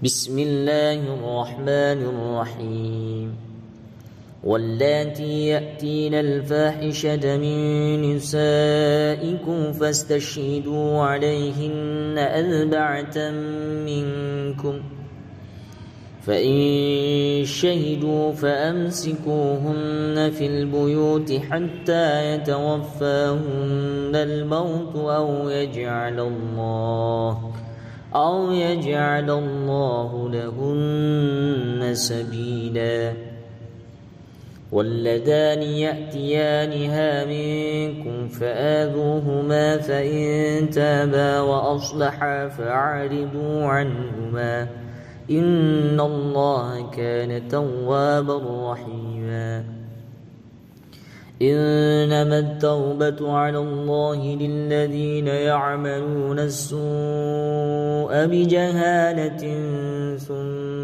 بسم الله الرحمن الرحيم واللاتي يأتين الفاحشة من نسائكم فاستشهدوا عليهن أربعة منكم فإن شهدوا فأمسكوهن في البيوت حتى يتوفاهن الموت أو يجعل الله لهن سبيلا. واللذان يأتيانها منكم فآذوهما فإن تابا وأصلحا فأعرضوا عنهما إن الله كان توابا رحيما. إنما التوبة على الله للذين يعملون السوء بجهالة ثم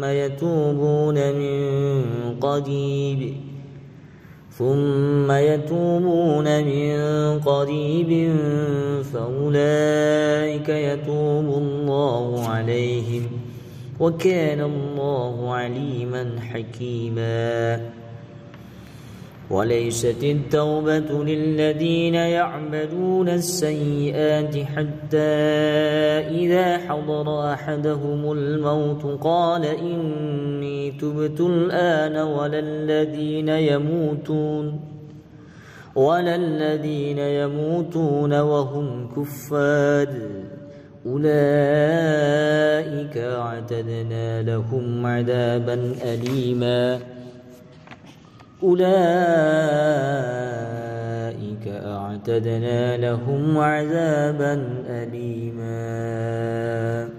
يتوبون من قريب فأولئك يتوب الله عليهم وكان الله عليما حكيما. وليست التوبة للذين يعملون السيئات حتى إذا حضر أحدهم الموت قال إني تبت الآن ولا الذين يموتون وهم كفار أولئك أعتدنا لهم عذابا أليما.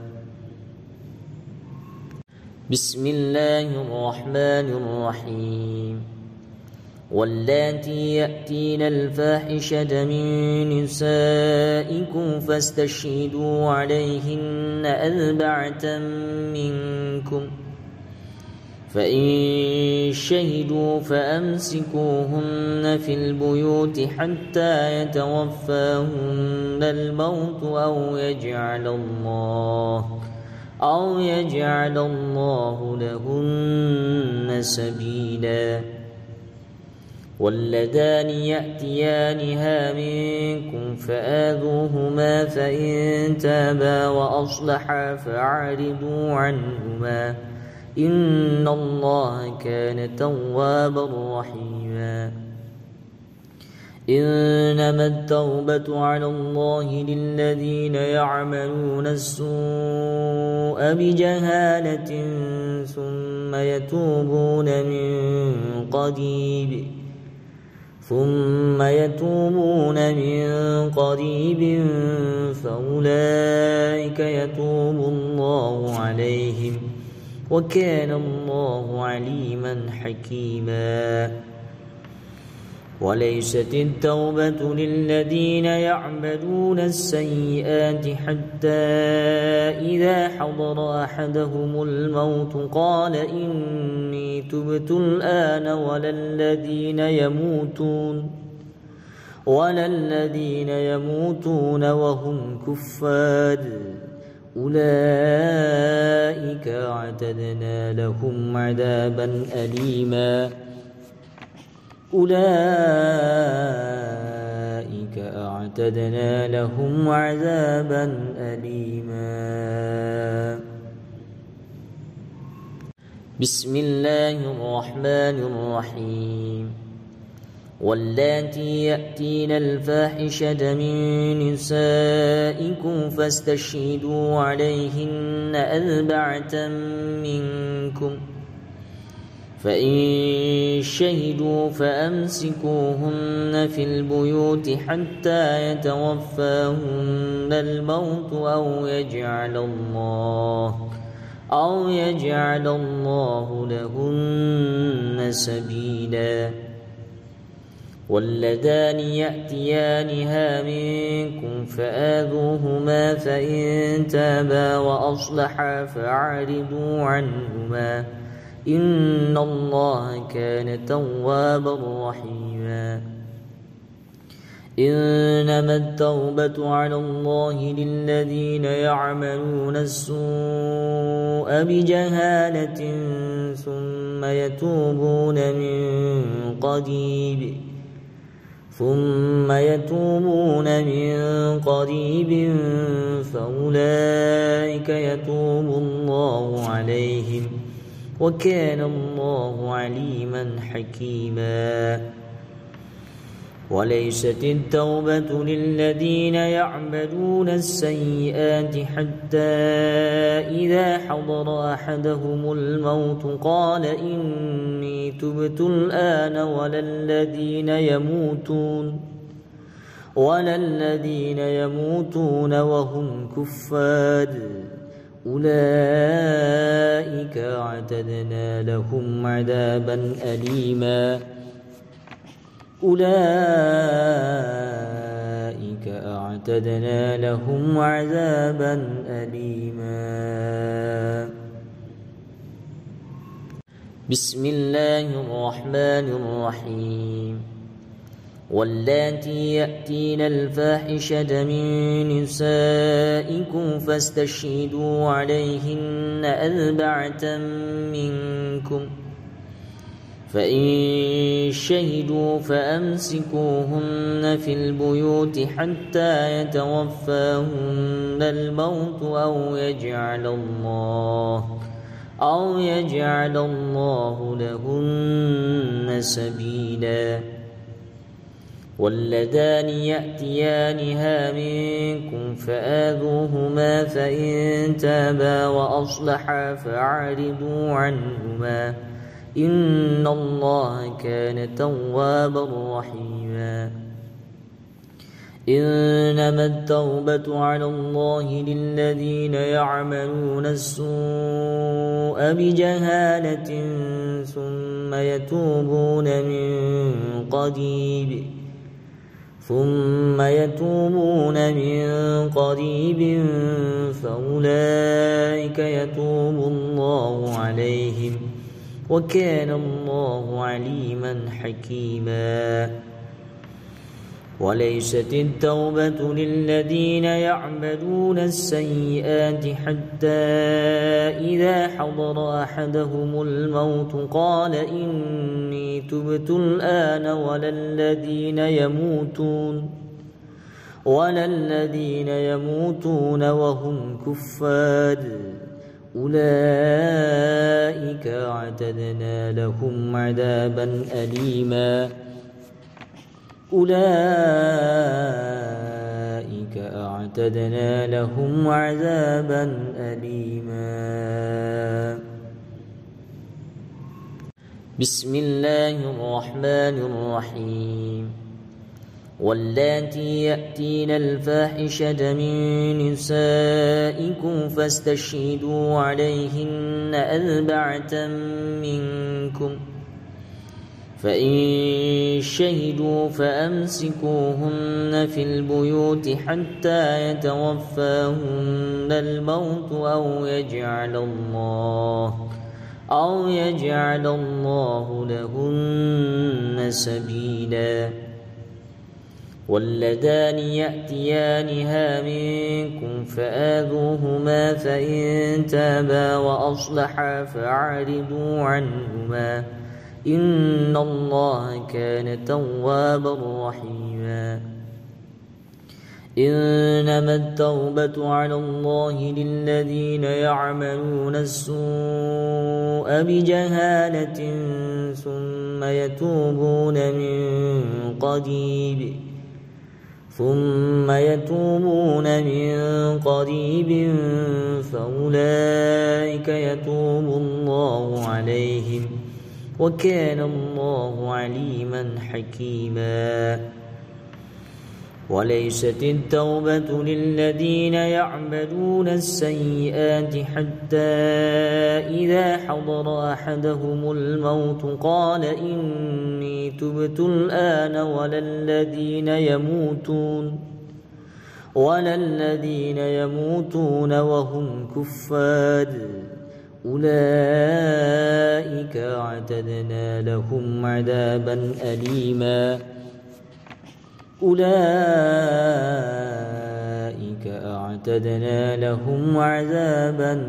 بسم الله الرحمن الرحيم واللاتي يأتين الفاحشة من نسائكم فاستشهدوا عليهن أربعة منكم فإن شهدوا فأمسكوهن في البيوت حتى يتوفاهن الموت أو يجعل الله لهن سبيلا. واللذان يأتيانها منكم فآذوهما فإن تابا وأصلحا فأعرضوا عنهما إن الله كان توابا رحيما. إنما التوبة على الله للذين يعملون السوء بجهالة ثم يتوبون من قريب فأولئك يتوب الله عليهم وكان الله عليما حكيما. وليست التوبة للذين يعملون السيئات حتى إذا حضر أحدهم الموت قال إني تبت الآن ولا الذين يموتون وهم كفار أولئك أعتدنا لهم عذابا أليما. بسم الله الرحمن الرحيم واللاتي يأتين الفاحشة من نسائكم فاستشهدوا عليهن أربعة منكم فإن شهدوا فأمسكوهن في البيوت حتى يتوفاهن الموت أو يجعل الله لهن سبيلا. واللذان يأتيانها منكم فآذوهما فإن تابا وأصلحا فأعرضوا عنهما إن الله كان توابا رحيما. إنما التوبة على الله للذين يعملون السوء بجهالة ثم يتوبون من قريب فأولئك يتوب الله عليهم وكان الله عليما حكيما. وليست التوبة للذين يعملون السيئات حتى إذا حضر أحدهم الموت قال إني تبت الآن ولا الذين يموتون وهم كفار أولئك أعتدنا لهم عذابا أليما. بسم الله الرحمن الرحيم. واللاتي يأتين الفاحشة من نسائكم فاستشهدوا عليهن 4 منكم فإن شهدوا فأمسكوهن في البيوت حتى يتوفاهن الموت أو يجعل الله لهن سبيلا. واللذان يأتيانها منكم فآذوهما فإن تابا وأصلحا فأعرضوا عنهما إن الله كان توابا رحيما. إنما التوبة على الله للذين يعملون السوء بجهالة ثم يتوبون من قريب فأولئك يتوب الله عليهم وكان الله عليما حكيما. وليست التوبة للذين يعملون السيئات حتى إذا حضر أحدهم الموت قال إني تبت الآن ولا الذين يموتون وهم كفار أولئك أعتدنا لهم عذابا أليما. بسم الله الرحمن الرحيم. واللاتي يأتين الفاحشة من نسائكم فاستشهدوا عليهن 4 منكم فإن شهدوا فأمسكوهن في البيوت حتى يتوفاهن الموت أو يجعل الله لهن سبيلا. واللذان يأتيانها منكم فآذوهما فإن تابا وأصلحا فأعرضوا عنهما إن الله كان توابا رحيما. إنما التوبة على الله للذين يعملون السوء بجهالة ثم يتوبون من قريب فأولئك يتوب الله عليهم وكان الله عليما حكيما. وليست التوبة للذين يعملون السيئات حتى إذا حضر أحدهم الموت قال إني تبت الآن ولا الذين يموتون وهم كفار أولئك أعتدنا لهم عذابا أليما. أولئك أعتدنا لهم عذابا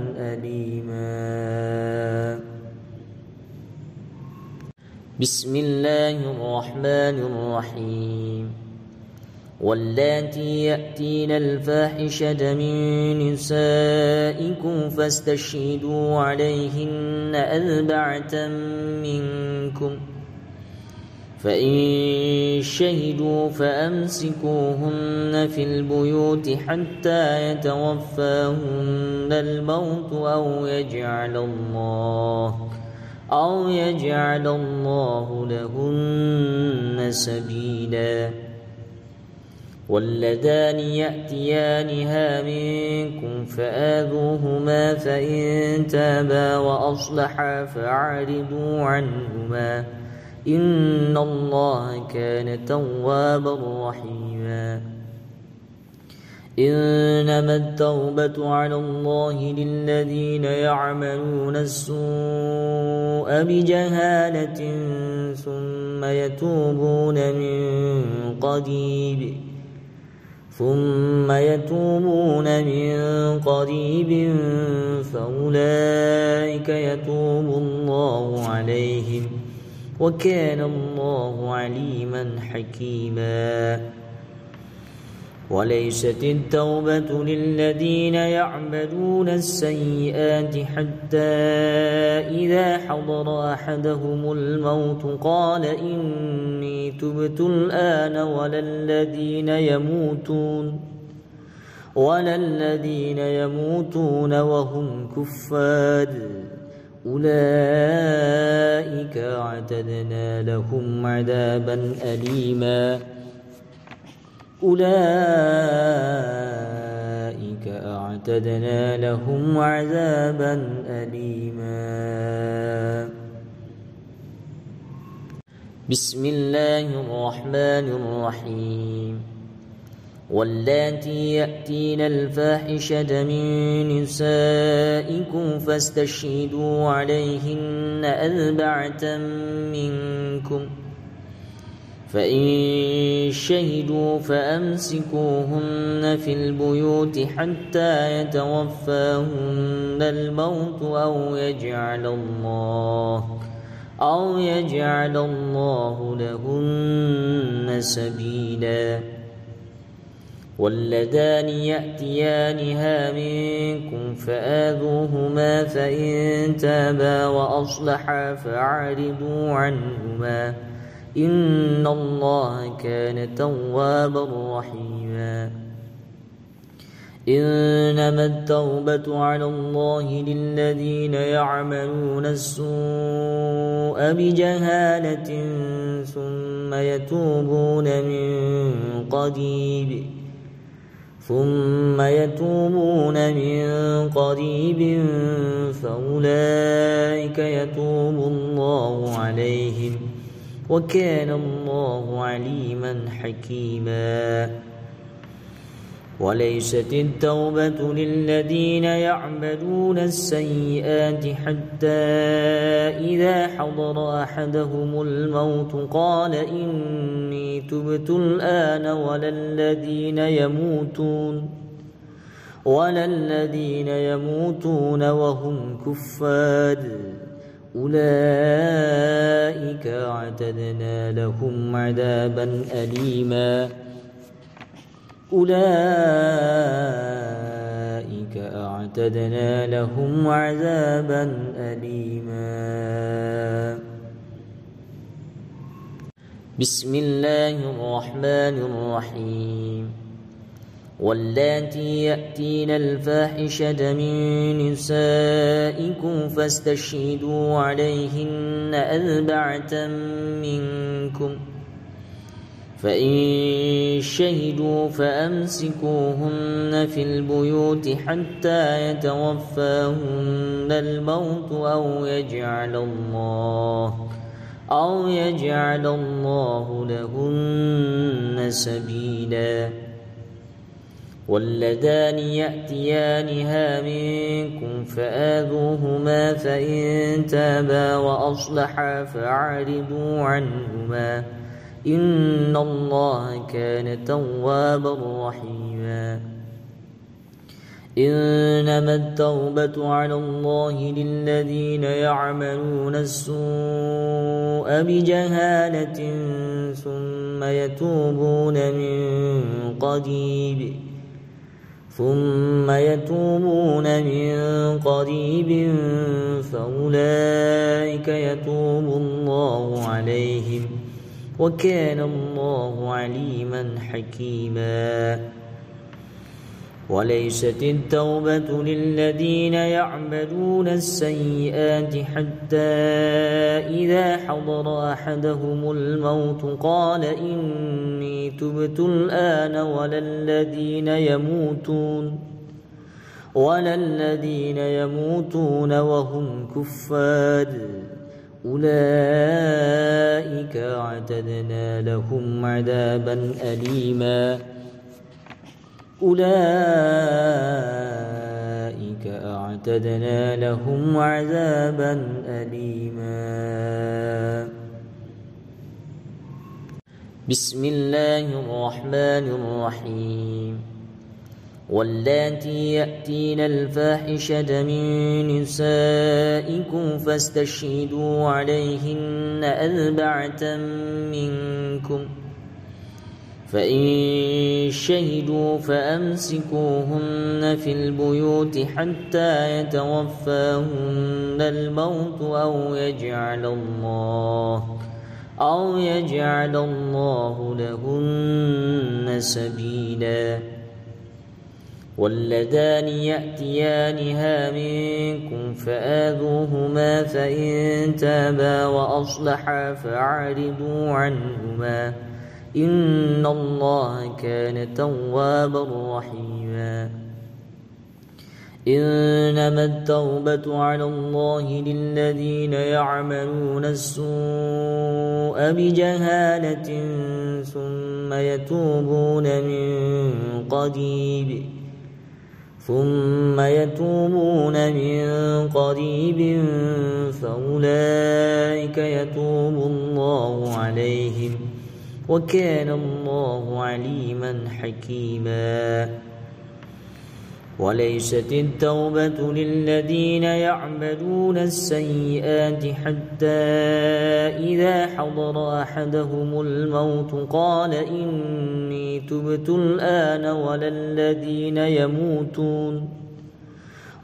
أليما. بسم الله الرحمن الرحيم. واللاتي يأتين الفاحشة من نسائكم فاستشهدوا عليهن 4 منكم، فإن شهدوا فأمسكوهن في البيوت حتى يتوفاهن الموت أو يجعل الله لهن سبيلا. واللذان يأتيانها منكم فآذوهما، فإن تابا وأصلحا فأعرضوا عنهما، إن الله كان توابا رحيما. إنما التوبة على الله للذين يعملون السوء بجهالة ثم يتوبون من قريب فأولئك يتوب الله عليهم، وكان الله عليما حكيما. وليست التوبة للذين يعملون السيئات حتى إذا حضر أحدهم الموت قال إني تبت الآن، ولا الذين يموتون وهم كفار، أولئك أعتدنا لهم عذابا أليما. أولئك أعتدنا لهم عذابا أليما. بسم الله الرحمن الرحيم. واللاتي يأتين الفاحشة من نسائكم فاستشهدوا عليهن 4 منكم، فإن شهدوا فأمسكوهن في البيوت حتى يتوفاهن الموت أو يجعل الله لهن سبيلا. واللذان يأتيانها منكم فآذوهما، فإن تابا وأصلحا فأعرضوا عنهما، إن الله كان توابا رحيما. إنما التوبة على الله للذين يعملون السوء بجهالة ثم يتوبون من قريب فأولئك يتوب الله عليهم، وكان الله عليما حكيما. وليست التوبة للذين يعملون السيئات حتى إذا حضر أحدهم الموت قال إني تبت الآن، ولا الذين يموتون وهم كفار، أولئك أعتدنا لهم عذابا أليما. أولئك أعتدنا لهم عذابا أليما. بسم الله الرحمن الرحيم. واللاتي يأتين الفاحشة من نسائكم فاستشهدوا عليهن 4 منكم، فإن شهدوا فأمسكوهن في البيوت حتى يتوفاهن الموت أو يجعل الله لهن سبيلا. واللذان يأتيانها منكم فآذوهما، فإن تابا وأصلحا فأعرضوا عنهما، إن الله كان توابا رحيما إنما التوبة على الله للذين يعملون السوء بجهالة ثم يتوبون من قريب فأولئك يتوب الله عليهم وكان الله عليما حكيما وليست التوبة للذين يعملون السيئات حتى إذا حضر أحدهم الموت قال إني تبت الآن ولا الذين يموتون وهم كفار أولئك أعتدنا لهم عذابا أليما بسم الله الرحمن الرحيم واللاتي يأتين الفاحشة من نسائكم فاستشهدوا عليهن 4 منكم فإن شهدوا فأمسكوهن في البيوت حتى يتوفاهن الموت أو يجعل الله لهن سبيلا واللذان يأتيانها منكم فآذوهما فإن تابا وأصلحا فأعرضوا عنهما إن الله كان توابا رحيما إنما التوبة على الله للذين يعملون السوء بجهالة ثم يتوبون من قريب فأولئك يتوب الله عليهم وكان الله عليما حكيما وليست التوبة للذين يعملون السيئات حتى إذا حضر أحدهم الموت قال إني تبت الآن ولا الذين يموتون وهم كفار أولئك أعتدنا لهم عذابا أليما بسم الله الرحمن الرحيم واللاتي يأتين الفاحشة من نسائكم فاستشهدوا عليهن 4 منكم فإن شهدوا فأمسكوهن في البيوت حتى يتوفاهن الموت أو يجعل الله لهن سبيلا إنما التوبة على الله للذين يعملون السوء بجهالة ثم يتوبون من قريب فأولئك يتوب الله عليهم وكان الله عليما حكيما وليست التوبة للذين يعملون السوء بجهالة ثم يتوبون من قريب فأولئك يتوب الله عليهم وكان الله عليما حكيما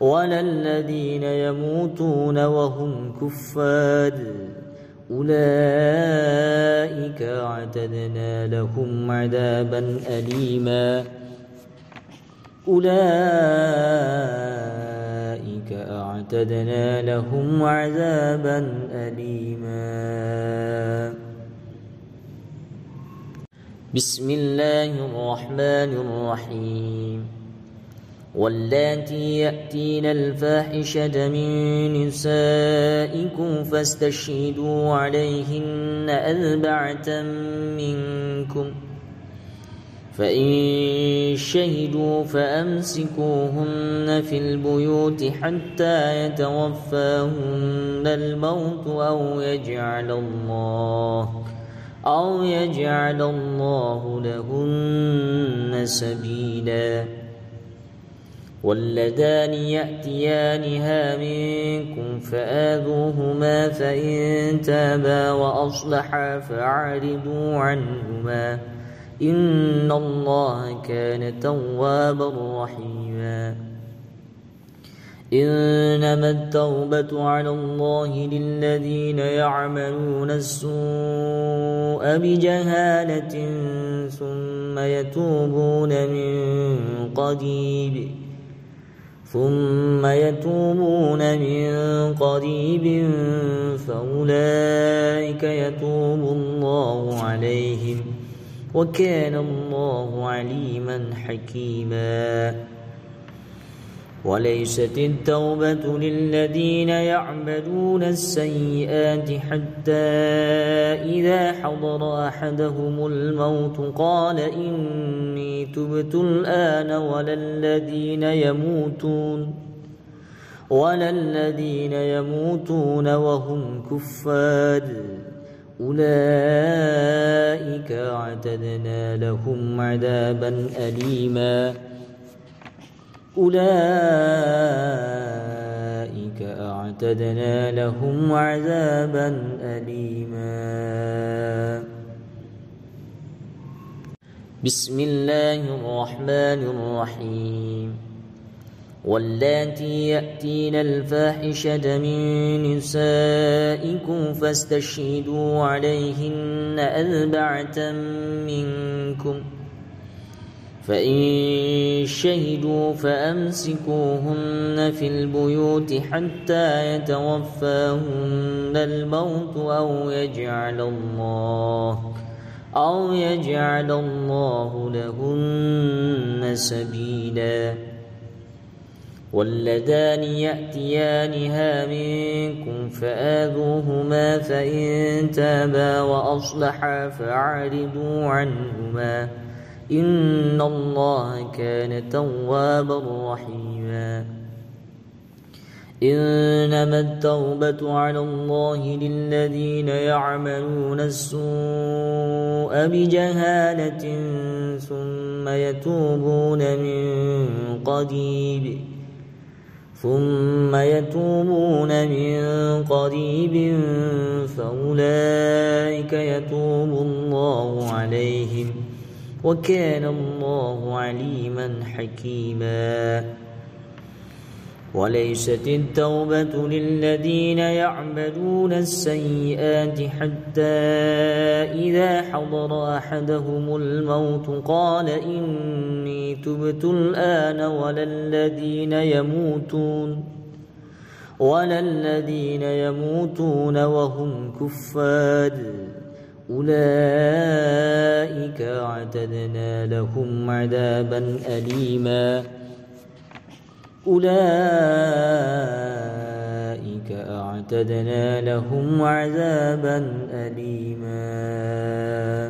أولئك أعتدنا لهم عذابا أليما بسم الله الرحمن الرحيم واللاتي يأتين الفاحشة من نسائكم فاستشهدوا عليهن 4 منكم فإن شهدوا فأمسكوهن في البيوت حتى يتوفاهن الموت أو يجعل الله لهن سبيلا واللذان يأتيانها منكم فآذوهما فإن تابا وأصلحا فأعرضوا عنهما إن الله كان توابا رحيما إنما التوبة على الله للذين يعملون السوء بجهالة ثم يتوبون من قريب فأولئك يتوب الله عليهم وكان الله عليما حكيما وليست التوبة للذين يعملون السيئات حتى إذا حضر أحدهم الموت قال إني تبت الآن ولا الذين يموتون وهم كفار أولئك أعتدنا لهم عذابا أليما أولئك أعتدنا لهم عذابا أليما. بسم الله الرحمن الرحيم. واللاتي يأتين الفاحشة من نسائكم فاستشهدوا عليهن 4 منكم، فإن شهدوا فأمسكوهن في البيوت حتى يتوفاهن الموت أو يجعل الله لهن سبيلا. واللذان يأتيانها منكم فآذوهما، فإن تابا وأصلحا فأعرضوا عنهما، إن الله كان توابا رحيما. إنما التوبة على الله للذين يعملون السوء بجهالة ثم يتوبون من قريب فأولئك يتوب الله عليهم، وكان الله عليما حكيما. وليست التوبة للذين يعملون السيئات حتى إذا حضر أحدهم الموت قال إني تبت الآن، ولا الذين يموتون وهم كفار، أولئك أعتدنا لهم عذابا أليما. أولئك أعتدنا لهم عذابا أليما.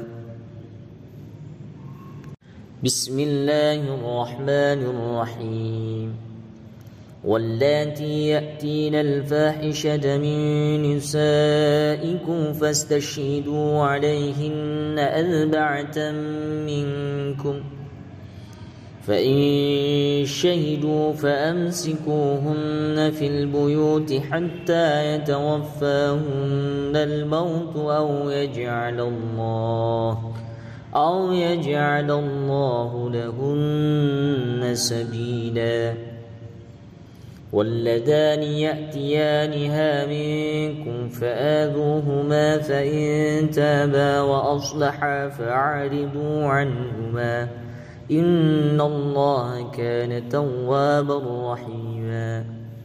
بسم الله الرحمن الرحيم. واللاتي يأتين الفاحشة من نسائكم فاستشهدوا عليهن 4 منكم، فإن شهدوا فأمسكوهن في البيوت حتى يتوفاهن الموت أو يجعل الله لهن سبيلا. واللذان يأتيانها منكم فآذوهما، فإن تابا وأصلحا فأعرضوا عنهما، إن الله كان توابا رحيما.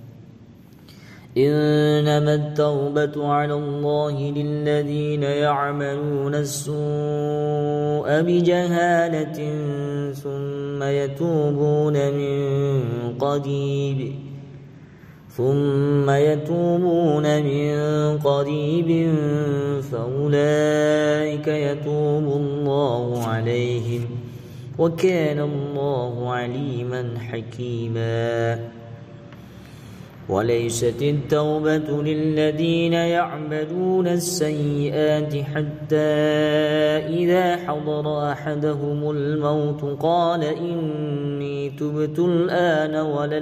إنما التوبة على الله للذين يعملون السوء بجهالة ثم يتوبون من قريب فأولئك يتوب الله عليهم، وكان الله عليما حكيما. وليست التوبة للذين يعملون السيئات حتى إذا حضر أحدهم الموت قال إني تبت الآن،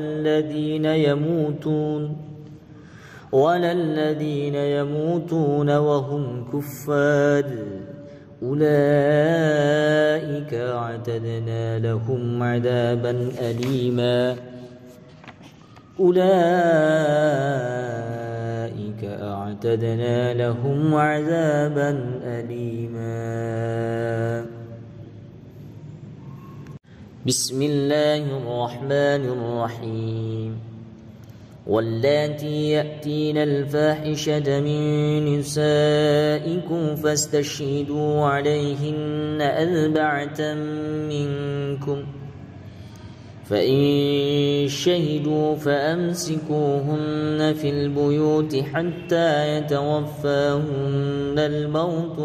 ولا الذين يموتون وهم كفار، أولئك أعتدنا لهم عذابا أليما. أولئك أعتدنا لهم عذابا أليما. بسم الله الرحمن الرحيم. واللاتي يأتين الفاحشة من نسائكم فاستشهدوا عليهن 4 منكم، فإن شهدوا فأمسكوهن في البيوت حتى يتوفاهن الموت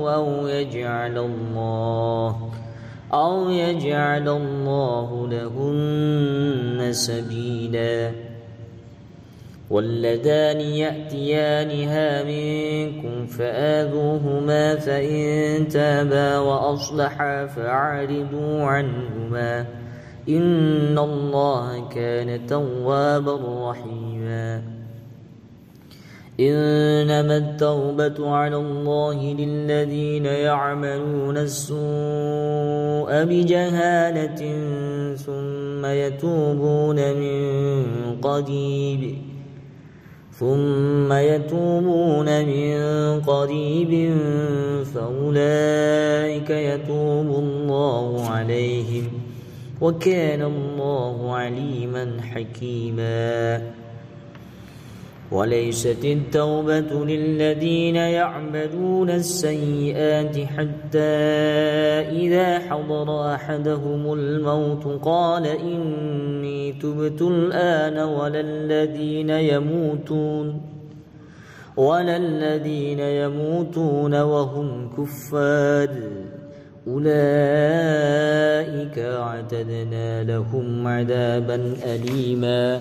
أو يجعل الله لهن سبيلا. واللذان يأتيانها منكم فآذوهما فإن تابا وأصلحا فأعرضوا عنهما إن الله كان توابا رحيما إنما التوبة على الله للذين يعملون السوء بجهالة ثم يتوبون من قريب فأولئك يتوب الله عليهم وكان الله عليما حكيما وليست التوبة للذين يعملون السيئات حتى إذا حضر أحدهم الموت قال إني تبت الآن ولا الذين يموتون وهم كفار أولئك أعتدنا لهم عذابا أليما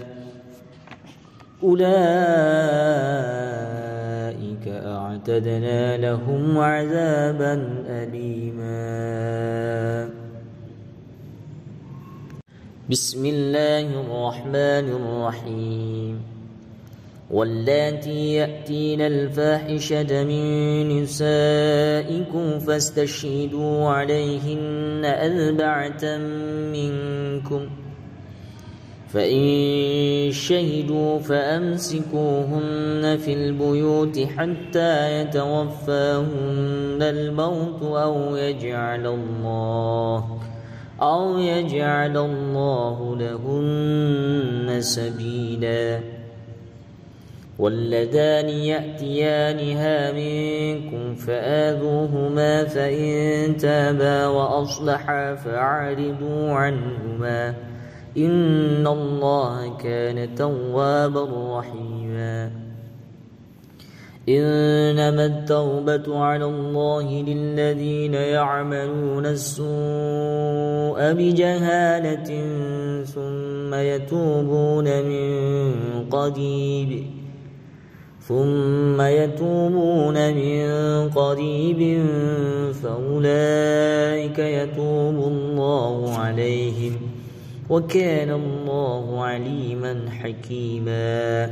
بسم الله الرحمن الرحيم واللاتي يأتين الفاحشة من نسائكم فاستشهدوا عليهن أربعة منكم فإن شهدوا فأمسكوهن في البيوت حتى يتوفاهن الموت أو يجعل الله لهن سبيلا واللذان يأتيانها منكم فآذوهما فإن تابا وأصلحا فأعرضوا عنهما إن الله كان توابا رحيما إنما التوبة على الله للذين يعملون السوء بجهالة ثم يتوبون من قريب فأولئك يتوب الله عليهم وكان الله عليما حكيما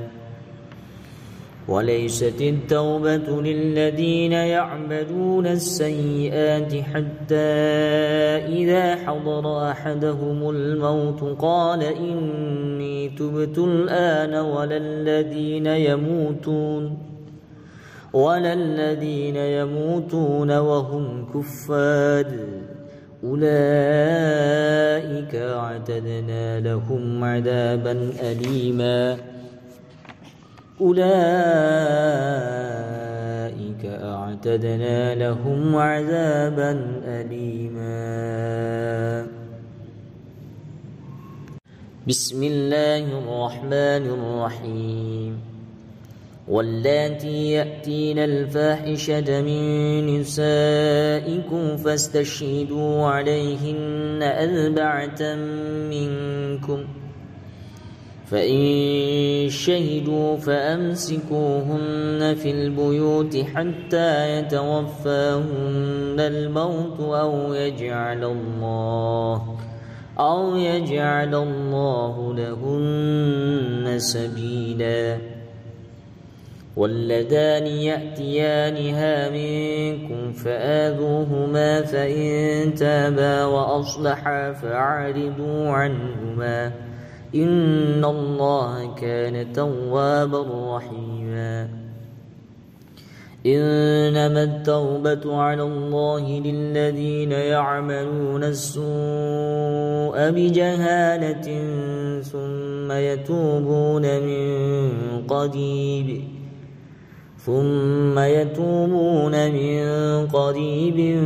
وليست التوبة للذين يعملون السيئات حتى إذا حضر أحدهم الموت قال إني تبت الآن ولا الذين يموتون وهم كفار أولئك أعتدنا لهم عذابا أليما بسم الله الرحمن الرحيم واللاتي يأتين الفاحشة من نسائكم فاستشهدوا عليهن أربعة منكم فإن شهدوا فأمسكوهن في البيوت حتى يتوفاهن الموت أو يجعل الله لهن سبيلا واللذان يأتيانها منكم فآذوهما فإن تابا وأصلحا فأعرضوا عنهما إن الله كان توابا رحيما إنما التوبة على الله للذين يعملون السوء بجهالة ثم يتوبون من قريب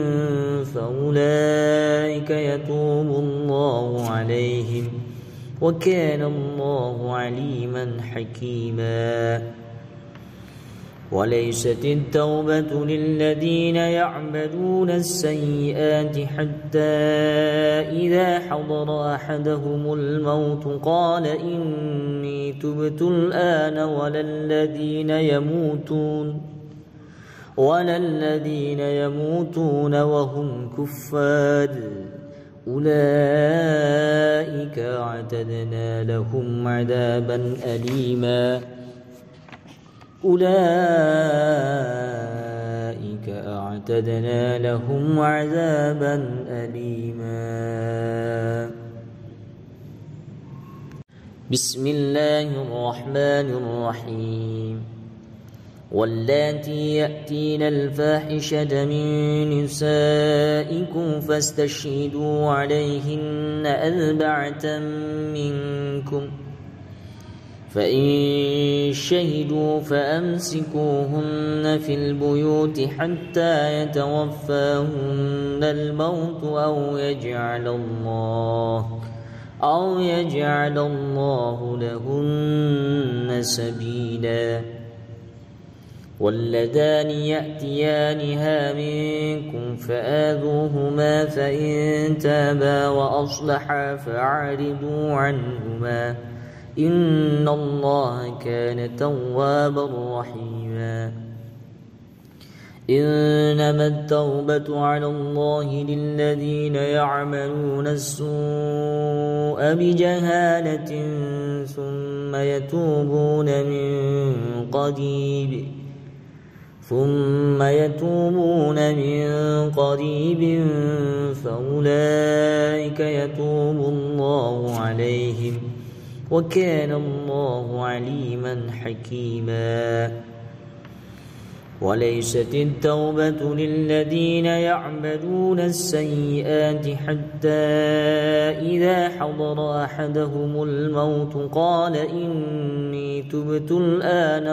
فأولئك يتوب الله عليهم وكان الله عليما حكيما وليست التوبة للذين يعملون السيئات حتى إذا حضر أحدهم الموت قال إني تبت الآن ولا الذين يموتون وهم كفار أولئك أعتدنا لهم عذابا أليما بسم الله الرحمن الرحيم واللاتي يأتين الفاحشة من نسائكم فاستشهدوا عليهن أربعة منكم فإن شهدوا فأمسكوهن في البيوت حتى يتوفاهن الموت أو يجعل الله لهن سبيلا واللذان يأتيانها منكم فآذوهما فإن تابا وأصلحا فأعرضوا عنهما إن الله كان توابا رحيما إنما التوبة على الله للذين يعملون السوء بجهالة ثم يتوبون من قريب فأولئك يتوب الله عليهم وكان الله عليما حكيما وليست التوبة للذين يعملون السيئات حتى إذا حضر أحدهم الموت قال إني تبت الآن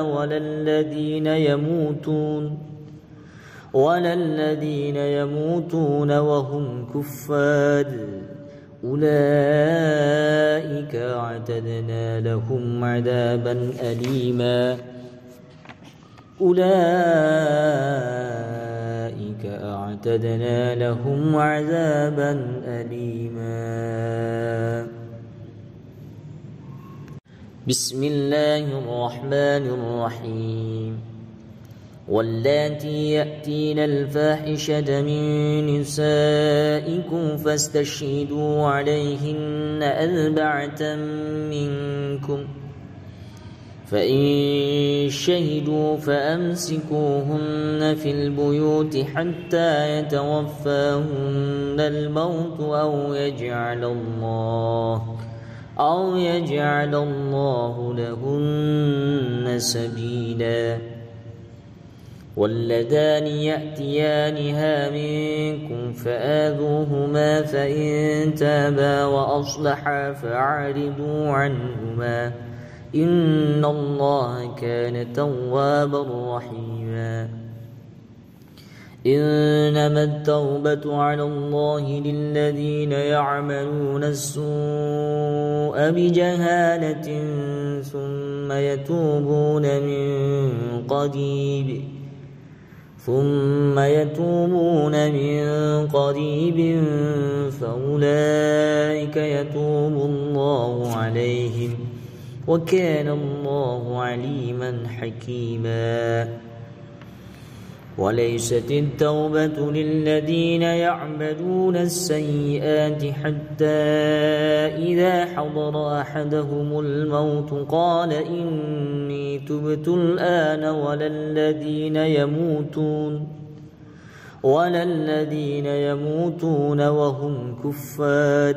ولا الذين يموتون وهم كفار أولئك أعتدنا لهم عذابا أليما بسم الله الرحمن الرحيم واللاتي يأتين الفاحشة من نسائكم فاستشهدوا عليهن أربعة منكم فإن شهدوا فأمسكوهن في البيوت حتى يتوفاهن الموت أو يجعل الله لهن سبيلا واللذان يأتيانها منكم فآذوهما فإن تابا وأصلحا فأعرضوا عنهما إن الله كان توابا رحيما إنما التوبة على الله للذين يعملون السوء بجهالة ثم يتوبون من قريب فأولئك يتوب الله عليهم وكان الله عليما حكيما وليست التوبة للذين يعملون السيئات حتى إذا حضر أحدهم الموت قال إني تبت الآن ولا الذين يموتون وهم كفار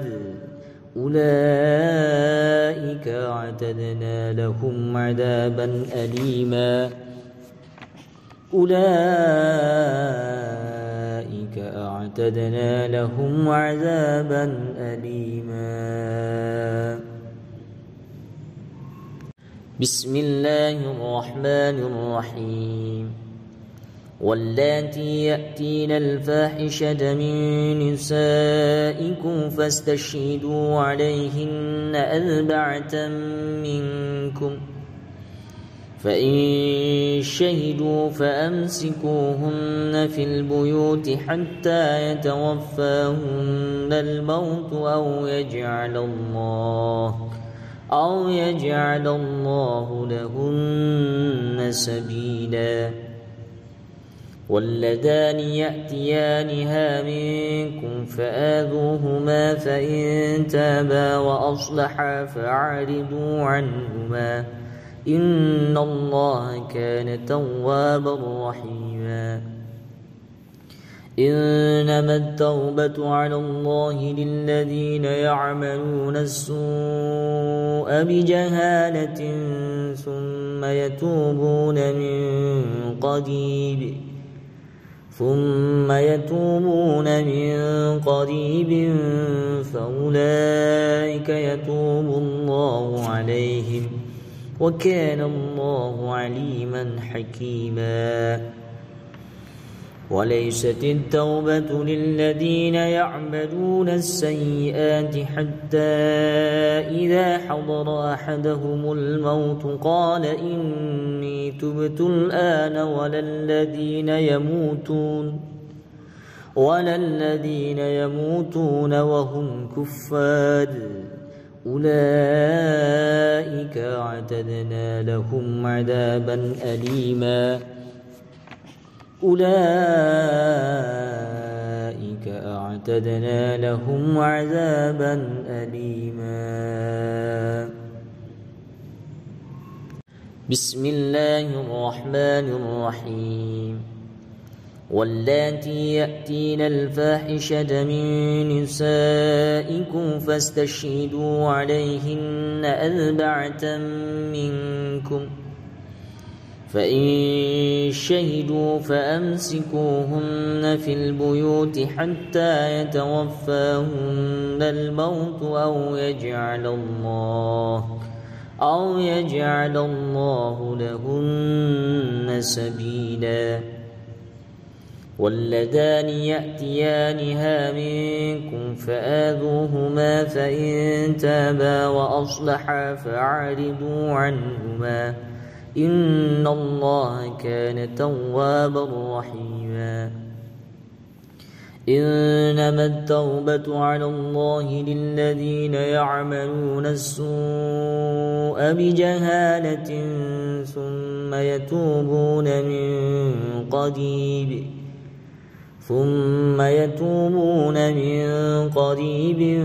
أولئك أعتدنا لهم عذابا أليما بسم الله الرحمن الرحيم واللاتي يأتين الفاحشة من نسائكم فاستشهدوا عليهن أربعة منكم فإن شهدوا فأمسكوهن في البيوت حتى يتوفاهن الموت أو يجعل الله لهن سبيلا. واللذان يأتيانها منكم فآذوهما فإن تابا وأصلحا فأعرضوا عنهما إن الله كان توابا رحيما. إنما التوبة على الله للذين يعملون السوء بجهالة ثم يتوبون من قريب فأولئك يتوب الله عليهم وكان الله عليما حكيما. وليست التوبة للذين يعملون السيئات حتى إذا حضر أحدهم الموت قال إني تبت الآن ولا الذين يموتون وهم كفار أولئك أعتدنا لهم عذابا أليما. بسم الله الرحمن الرحيم. واللاتي يأتين الفاحشة من نسائكم فاستشهدوا عليهن أربعة منكم فإن شهدوا فأمسكوهن في البيوت حتى يتوفاهن الموت أو يجعل الله لهن سبيلا. واللذان يأتيانها منكم فآذوهما فإن تابا وأصلحا فأعرضوا عنهما إن الله كان توابا رحيما. إنما التوبة على الله للذين يعملون السوء بجهالة ثم يتوبون من قريب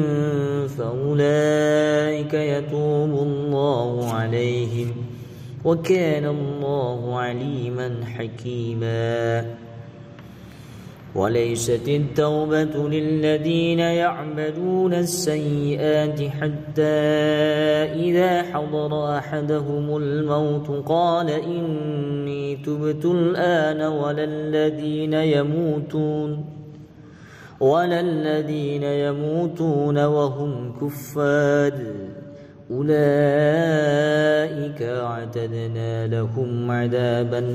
فأولئك يتوب الله عليهم وكان الله عليما حكيما. وليست التوبة للذين يعملون السيئات حتى إذا حضر أحدهم الموت قال إني تبت الآن ولا الذين يموتون وهم كفار أولئك أعتدنا لهم عذابا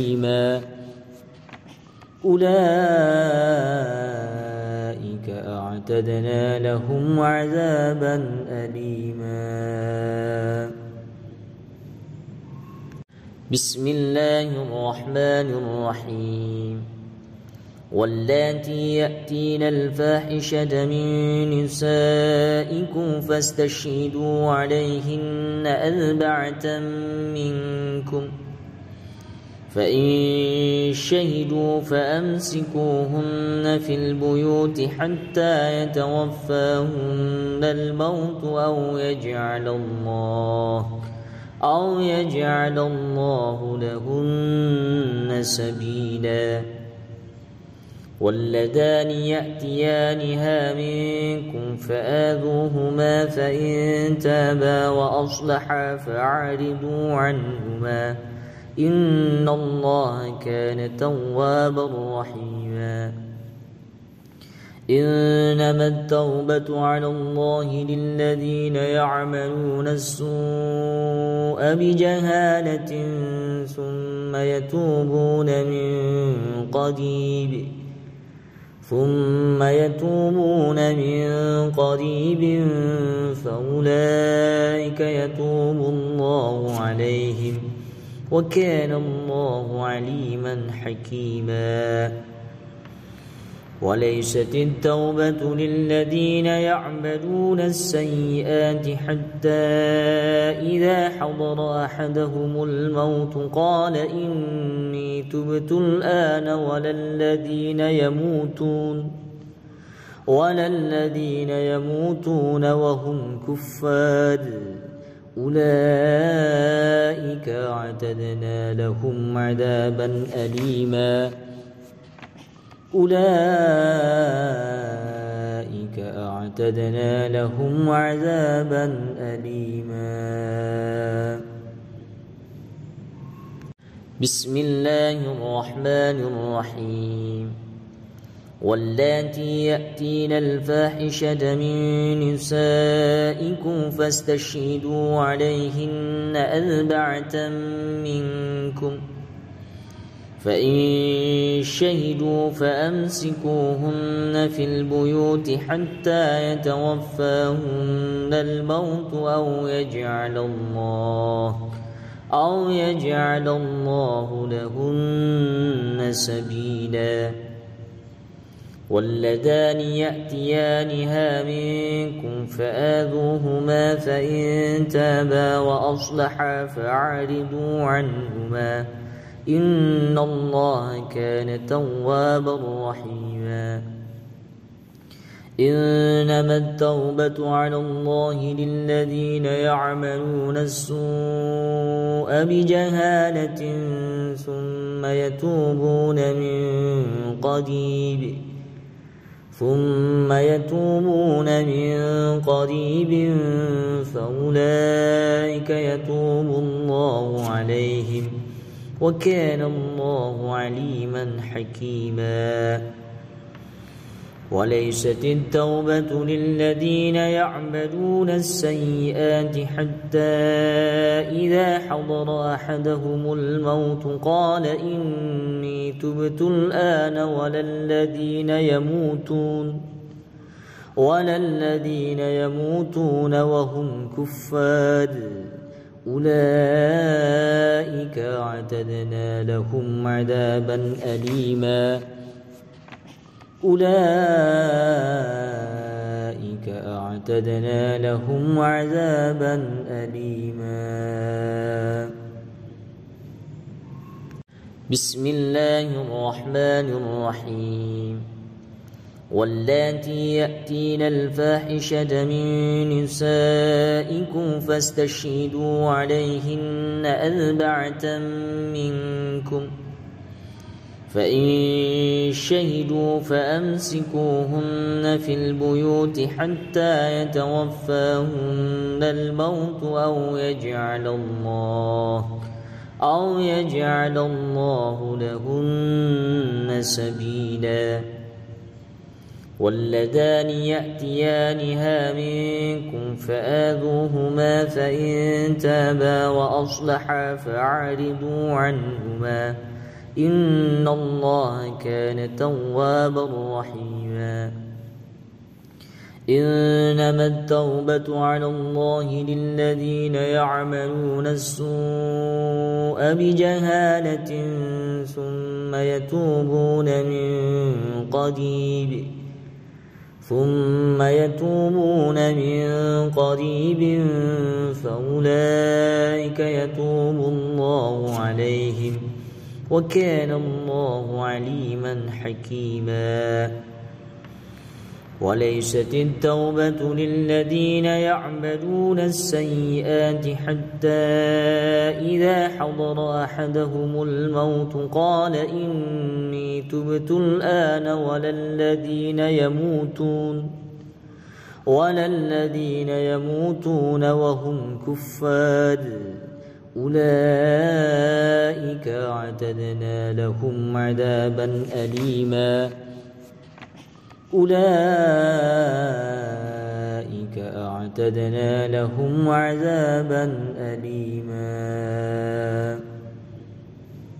أليما. بسم الله الرحمن الرحيم. واللاتي يأتين الفاحشة من نسائكم فاستشهدوا عليهن أربعة منكم فإن شهدوا فأمسكوهن في البيوت حتى يتوفاهن الموت أو يجعل الله لهن سبيلا. واللذان يأتيانها منكم فآذوهما فإن تابا وأصلحا فأعرضوا عنهما إن الله كان توابا رحيما. إنما التوبة على الله للذين يعملون السوء بجهالة ثم يتوبون من قريب فأولئك يتوب الله عليهم وكان الله عليما حكيما. وليست التوبة للذين يعملون السيئات حتى إذا حضر أحدهم الموت قال إني تبت الآن ولا الذين يموتون وهم كفار أولئك أعتدنا لهم عذابا أليما. أولئك أعتدنا لهم عذابا أليما. بسم الله الرحمن الرحيم. واللاتي يأتين الفاحشة من نسائكم فاستشهدوا عليهن أربعة منكم فإن شهدوا فأمسكوهن في البيوت حتى يتوفاهن الموت أو يجعل الله لهن سبيلا. واللذان يأتيانها منكم فآذوهما فإن تابا وأصلحا فأعرضوا عنهما إن الله كان توابا رحيما. إنما التوبة على الله للذين يعملون السوء بجهالة ثم يتوبون من قريب فأولئك يتوب الله عليهم وكان الله عليما حكيما. وليست التوبة للذين يعملون السيئات حتى إذا حضر أحدهم الموت قال إني تبت الآن ولا الذين يموتون وهم كفار أولئك أعتدنا لهم عذابا أليما. أولئك أعتدنا لهم عذابا أليما. بسم الله الرحمن الرحيم. واللاتي يأتين الفاحشة من نسائكم فاستشهدوا عليهن أربعة منكم فإن شهدوا فأمسكوهن في البيوت حتى يتوفاهن الموت أو يجعل الله لهن سبيلا. واللذان يأتيانها منكم فآذوهما فإن تابا وأصلحا فأعرضوا عنهما إن الله كان توابا رحيما. إنما التوبة على الله للذين يعملون السوء بجهالة ثم يتوبون من قريب فأولئك يتوب الله عليهم وكان الله عليما حكيما. وليست التوبة للذين يعملون السيئات حتى إذا حضر أحدهم الموت قال إني تبت الآن ولا الذين يموتون وهم كفار أولئك أعتدنا لهم عذابا أليما. أولئك أعتدنا لهم عذابا أليما.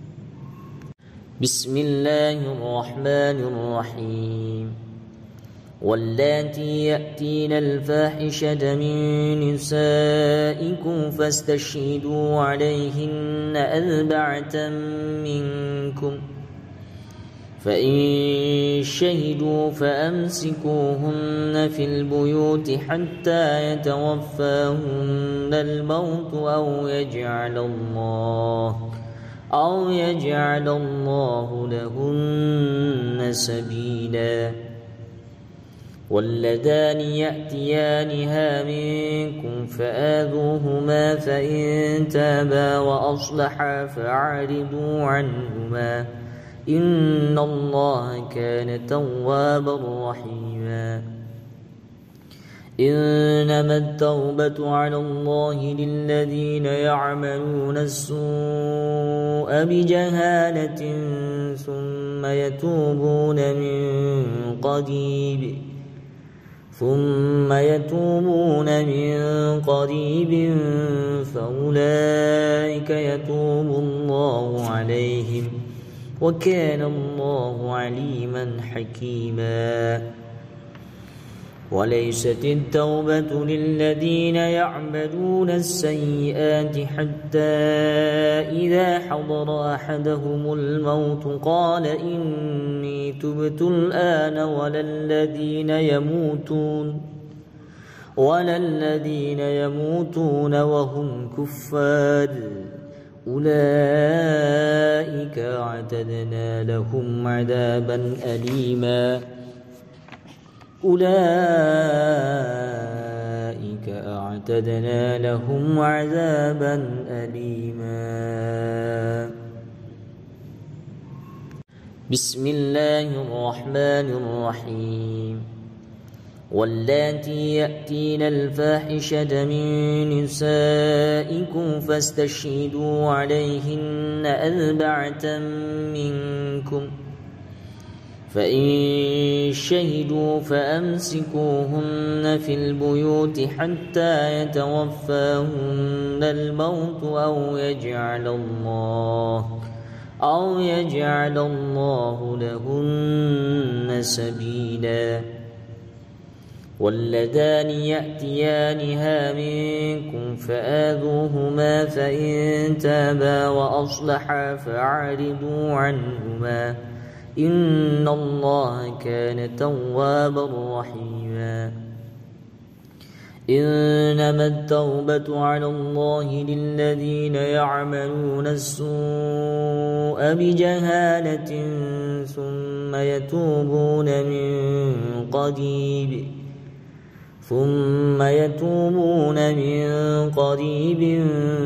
بسم الله الرحمن الرحيم. واللاتي يأتين الفاحشة من نسائكم فاستشهدوا عليهن 4 منكم، فإن شهدوا فأمسكوهن في البيوت حتى يتوفاهن الموت أو يجعل الله لهن سبيلا. واللذان يأتيانها منكم فآذوهما، فإن تابا وأصلحا فأعرضوا عنهما، إن الله كان توابا رحيما. إنما التوبة على الله للذين يعملون السوء بجهالة ثم يتوبون من قريب فأولئك يتوب الله عليهم، وكان الله عليما حكيما. وليست التوبة للذين يعملون السيئات حتى إذا حضر أحدهم الموت قال إني تبت الآن، ولا الذين يموتون وهم كفار، أولئك أعتدنا لهم عذابا أليما. بسم الله الرحمن الرحيم. واللاتي يأتين الفاحشة من نسائكم فاستشهدوا عليهن 4 منكم، فإن شهدوا فأمسكوهن في البيوت حتى يتوفاهن الموت أو يجعل الله لهن سبيلا. واللذان يأتيانها منكم فآذوهما، فإن تابا وأصلحا فأعرضوا عنهما، إن الله كان توابا رحيما. إنما التوبة على الله للذين يعملون السوء بجهالة ثم يتوبون من قريب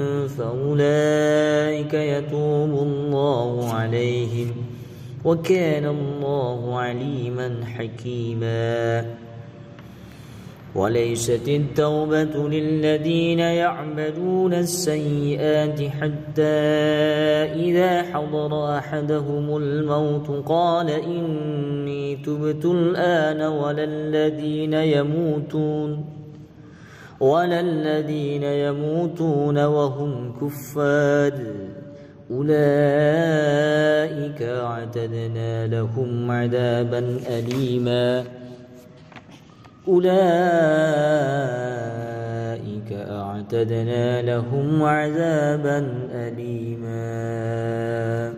فأولئك يتوب الله عليهم، وكان الله عليما حكيما. وليست التوبة للذين يعملون السيئات حتى إذا حضر أحدهم الموت قال إني تبت الآن، ولا الذين يموتون وهم كفار، أولئك أعتدنا لهم عذابا أليما.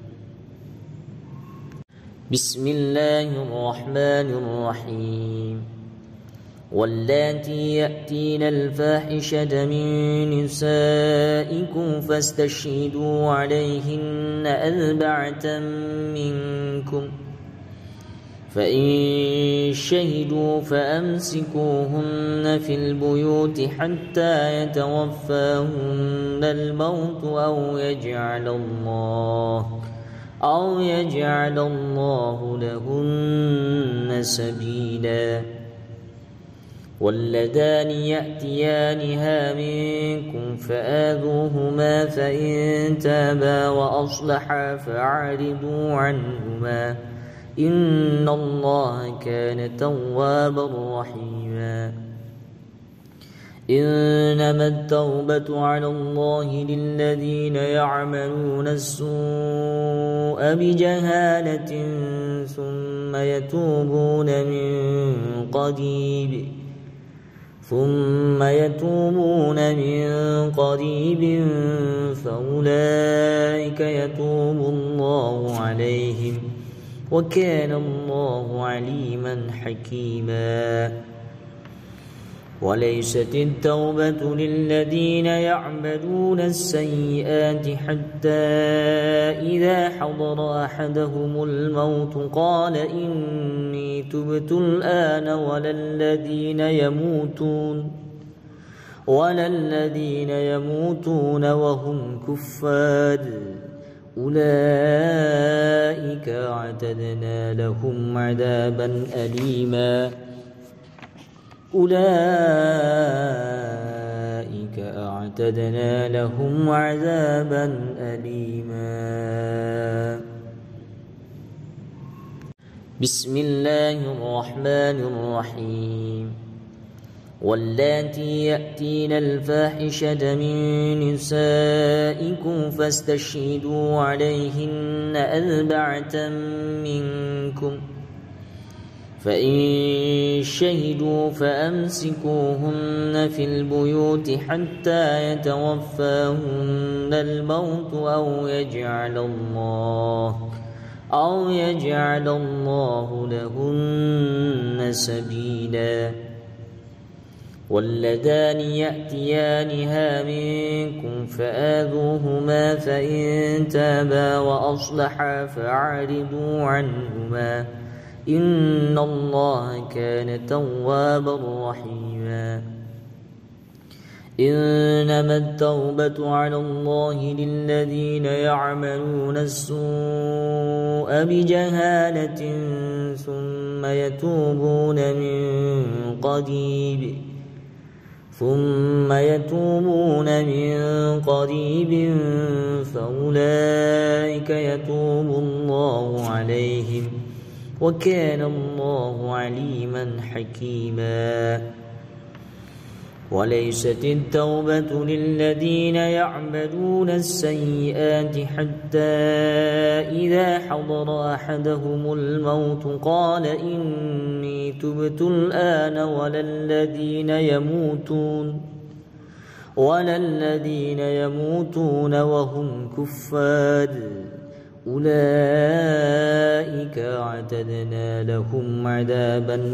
بسم الله الرحمن الرحيم. واللاتي يأتين الفاحشة من نسائكم فاستشهدوا عليهن 4 منكم، فإن شهدوا فأمسكوهن في البيوت حتى يتوفاهن الموت أو يجعل الله لهن سبيلا. واللذان يأتيانها منكم فآذوهما، فإن تابا وأصلحا فأعرضوا عنهما، إن الله كان توابا رحيما. إنما التوبة على الله للذين يعملون السوء بجهالة ثم يتوبون من قريب فأولئك يتوب الله عليهم وكان الله عليما حكيما. وليست التوبة للذين يعملون السيئات حتى إذا حضر أحدهم الموت قال إني تبت الآن ولا الذين يموتون وهم كفار أولئك أعتدنا لهم عذابا أليما. بسم الله الرحمن الرحيم. واللاتي يأتين الفاحشة من نسائكم فاستشهدوا عليهن 4 منكم فإن شهدوا فأمسكوهن في البيوت حتى يتوفاهن الموت أو يجعل الله لهن سبيلا. واللذان يأتيانها منكم فآذوهما فإن تابا وأصلحا فأعرضوا عنهما إن الله كان توابا رحيما. إنما التوبة على الله للذين يعملون السوء بجهالة ثم يتوبون من قريب فأولئك يتوب الله عليهم وكان الله عليما حكيما. وليست التوبة للذين يعملون السيئات حتى إذا حضر أحدهم الموت قال إني تبت الآن ولا الذين يموتون وهم كفار أولئك أعتدنا لهم عذابا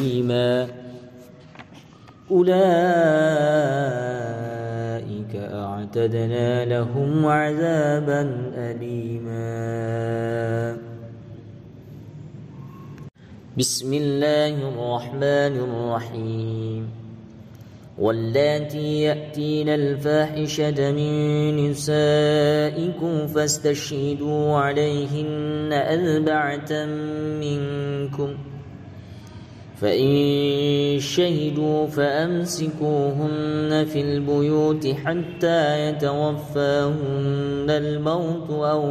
أليما. بسم الله الرحمن الرحيم. واللاتي يأتين الفاحشة من نسائكم فاستشهدوا عليهن 4 منكم فإن شهدوا فأمسكوهن في البيوت حتى يتوفاهن الموت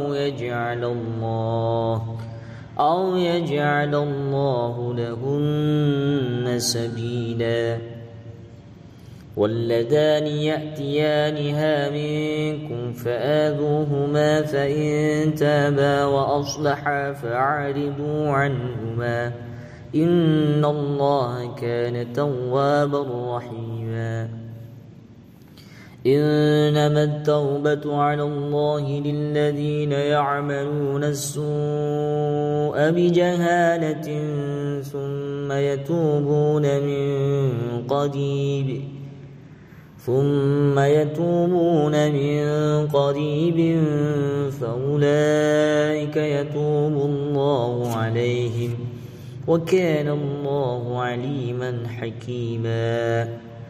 أو يجعل الله لهن سبيلا. واللذان يأتيانها منكم فآذوهما فإن تابا وأصلحا فأعرضوا عنهما إن الله كان توابا رحيما. إنما التوبة على الله للذين يعملون السوء بجهالة ثم يتوبون من قريب فأولئك يتوب الله عليهم وكان الله عليما حكيما.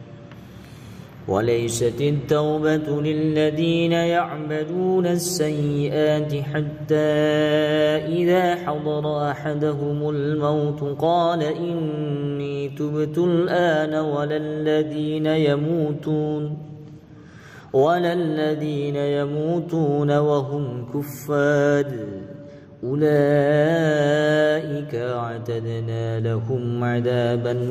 وليست التوبة للذين يعملون السيئات حتى إذا حضر أحدهم الموت قال إني تبت الآن ولا الذين يموتون وهم كفار أولئك أعتدنا لهم عذابا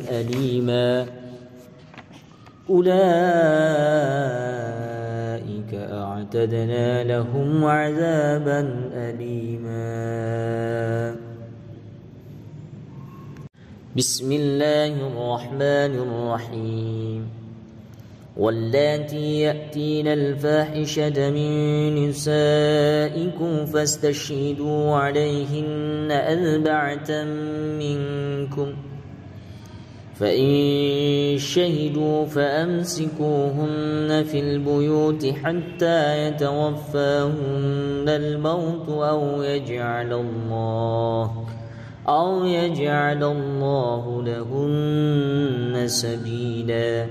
أعتدنا لهم عذابا أليما. بسم الله الرحمن الرحيم. واللاتي يأتين الفاحشة من نسائكم فاستشهدوا عليهن 4 منكم، فإن شهدوا فأمسكوهن في البيوت حتى يتوفاهن الموت أو يجعل الله لهن سبيلا.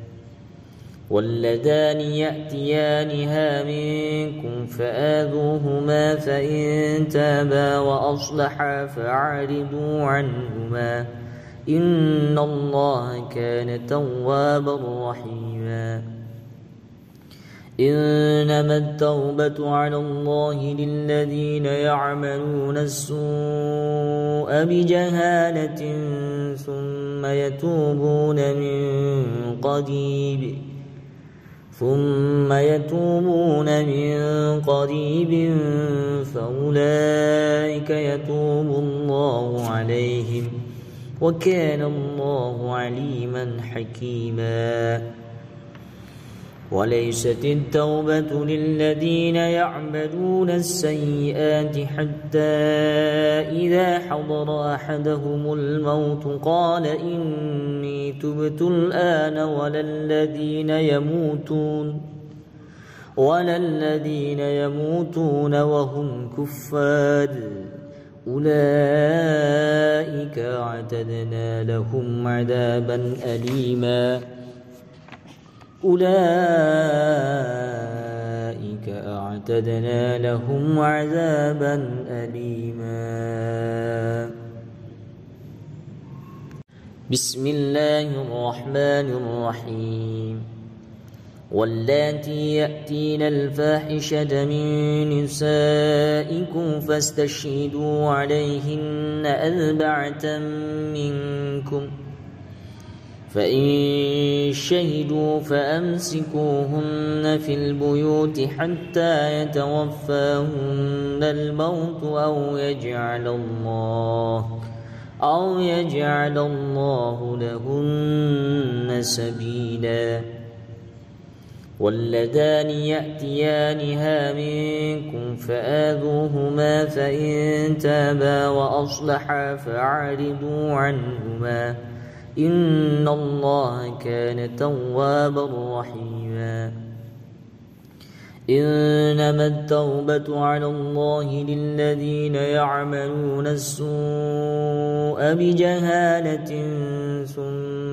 واللذان يأتيانها منكم فآذوهما، فإن تابا وأصلحا فأعرضوا عنهما، إن الله كان توابا رحيما. إنما التوبة على الله للذين يعملون السوء بجهالة ثم يتوبون من قريب فأولئك يتوب الله عليهم، وكان الله عليما حكيما. وليست التوبة للذين يعملون السيئات حتى إذا حضر أحدهم الموت قال إني تبت الآن، ولا الذين يموتون وهم كفار، أولئك أعتدنا لهم عذابا أليما. بسم الله الرحمن الرحيم. واللاتي يأتين الفاحشة من نسائكم فاستشهدوا عليهن 4 منكم، فإن شهدوا فأمسكوهن في البيوت حتى يتوفاهن الموت أو يجعل الله لهن سبيلا. واللذان يأتيانها منكم فآذوهما، فإن تابا وأصلحا فأعرضوا عنهما، إن الله كان توابا رحيما. إنما التوبة على الله للذين يعملون السوء بجهالة ثم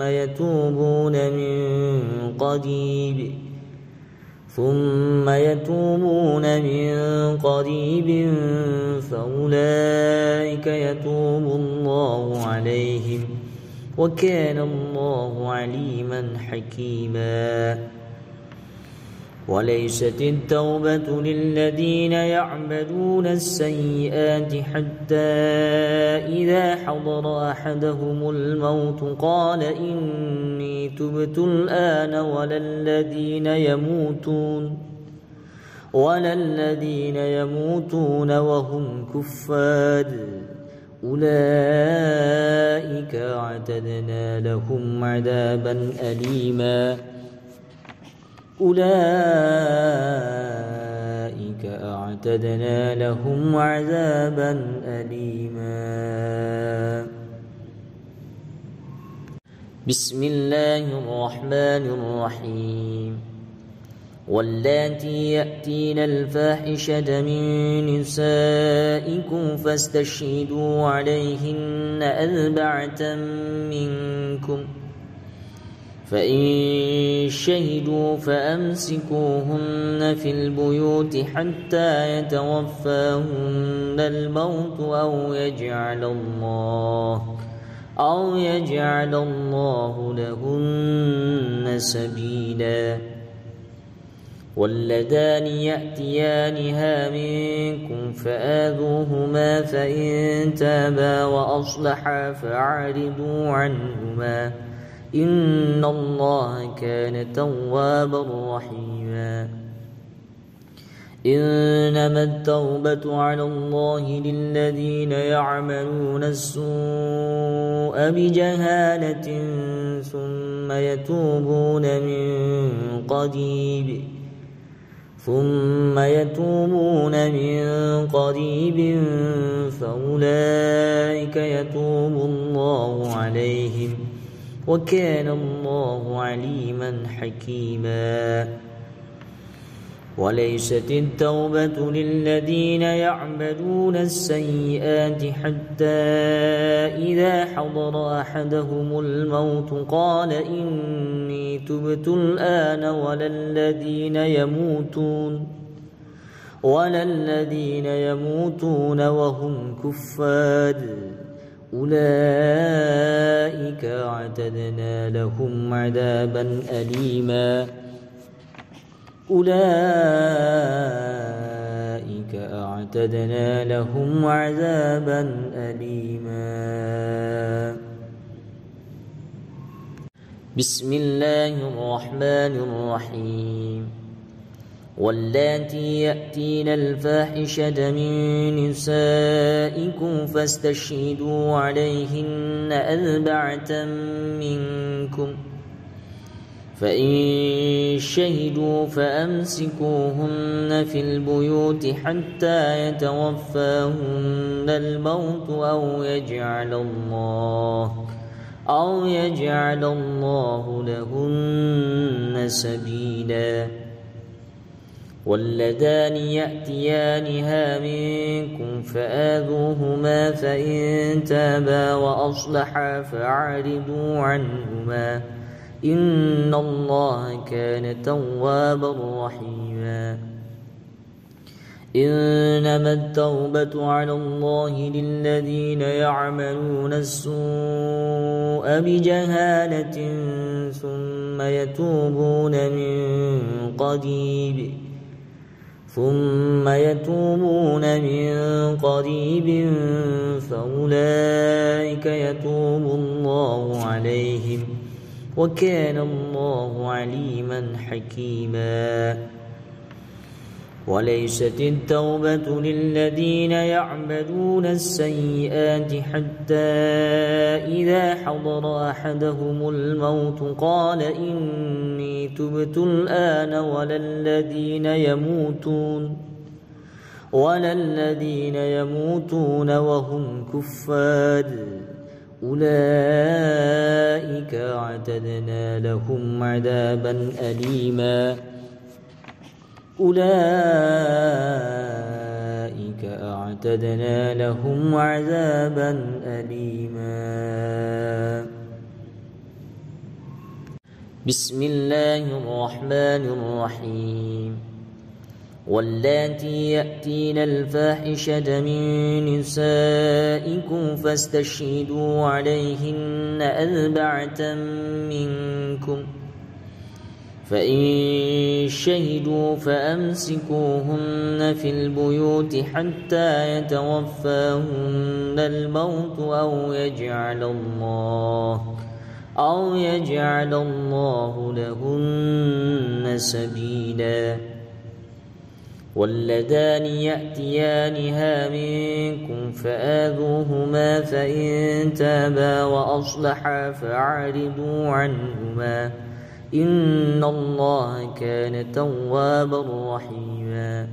يتوبون من قريب فأولئك يتوب الله عليهم، وكان الله عليما حكيما. وليست التوبة للذين يعملون السيئات حتى إذا حضر أحدهم الموت قال إني تبت الآن، ولا الذين يموتون وهم كفار، أولئك أعتدنا لهم عذابا أليما. بسم الله الرحمن الرحيم. واللاتي يأتين الفاحشة من نسائكم فاستشهدوا عليهن 4 منكم، فإن شهدوا فأمسكوهن في البيوت حتى يتوفاهن الموت أو يجعل الله لهن سبيلا. واللذان يأتيانها منكم فآذوهما، فإن تابا وأصلحا فأعرضوا عنهما، إن الله كان توابا رحيما. إنما التوبة على الله للذين يعملون السوء بجهالة ثم يتوبون من قريب فأولئك يتوب الله عليهم وكان الله عليما حكيما. وليست التوبة للذين يعملون السيئات حتى إذا حضر أحدهم الموت قال إني تبت الآن ولا الذين يموتون وهم كفار أولئك أعتدنا لهم عذابا أليما. بسم الله الرحمن الرحيم. واللاتي يأتين الفاحشة من نسائكم فاستشهدوا عليهن 4 منكم فإن شهدوا فأمسكوهن في البيوت حتى يتوفاهن الموت أو يجعل الله لهن سبيلا. واللذان يأتيانها منكم فآذوهما فإن تابا وأصلحا فأعرضوا عنهما إن الله كان توابا رحيما. إنما التوبة على الله للذين يعملون السوء بجهالة ثم يتوبون من قريب فأولئك يتوب الله عليهم وكان الله عليما حكيما. وليست التوبة للذين يعملون السيئات حتى إذا حضر أحدهم الموت قال إني تبت الآن ولا الذين يموتون وهم كفار أولئك أعتدنا لهم عذابا أليما. بسم الله الرحمن الرحيم. واللاتي يأتين الفاحشة من نسائكم فاستشهدوا عليهن 4 منكم فإن شهدوا فأمسكوهن في البيوت حتى يتوفاهن الموت أو يجعل الله لهن سبيلا. واللذان يأتيانها منكم فآذوهما فإن تابا وأصلحا فأعرضوا عنهما إن الله كان توابا رحيما.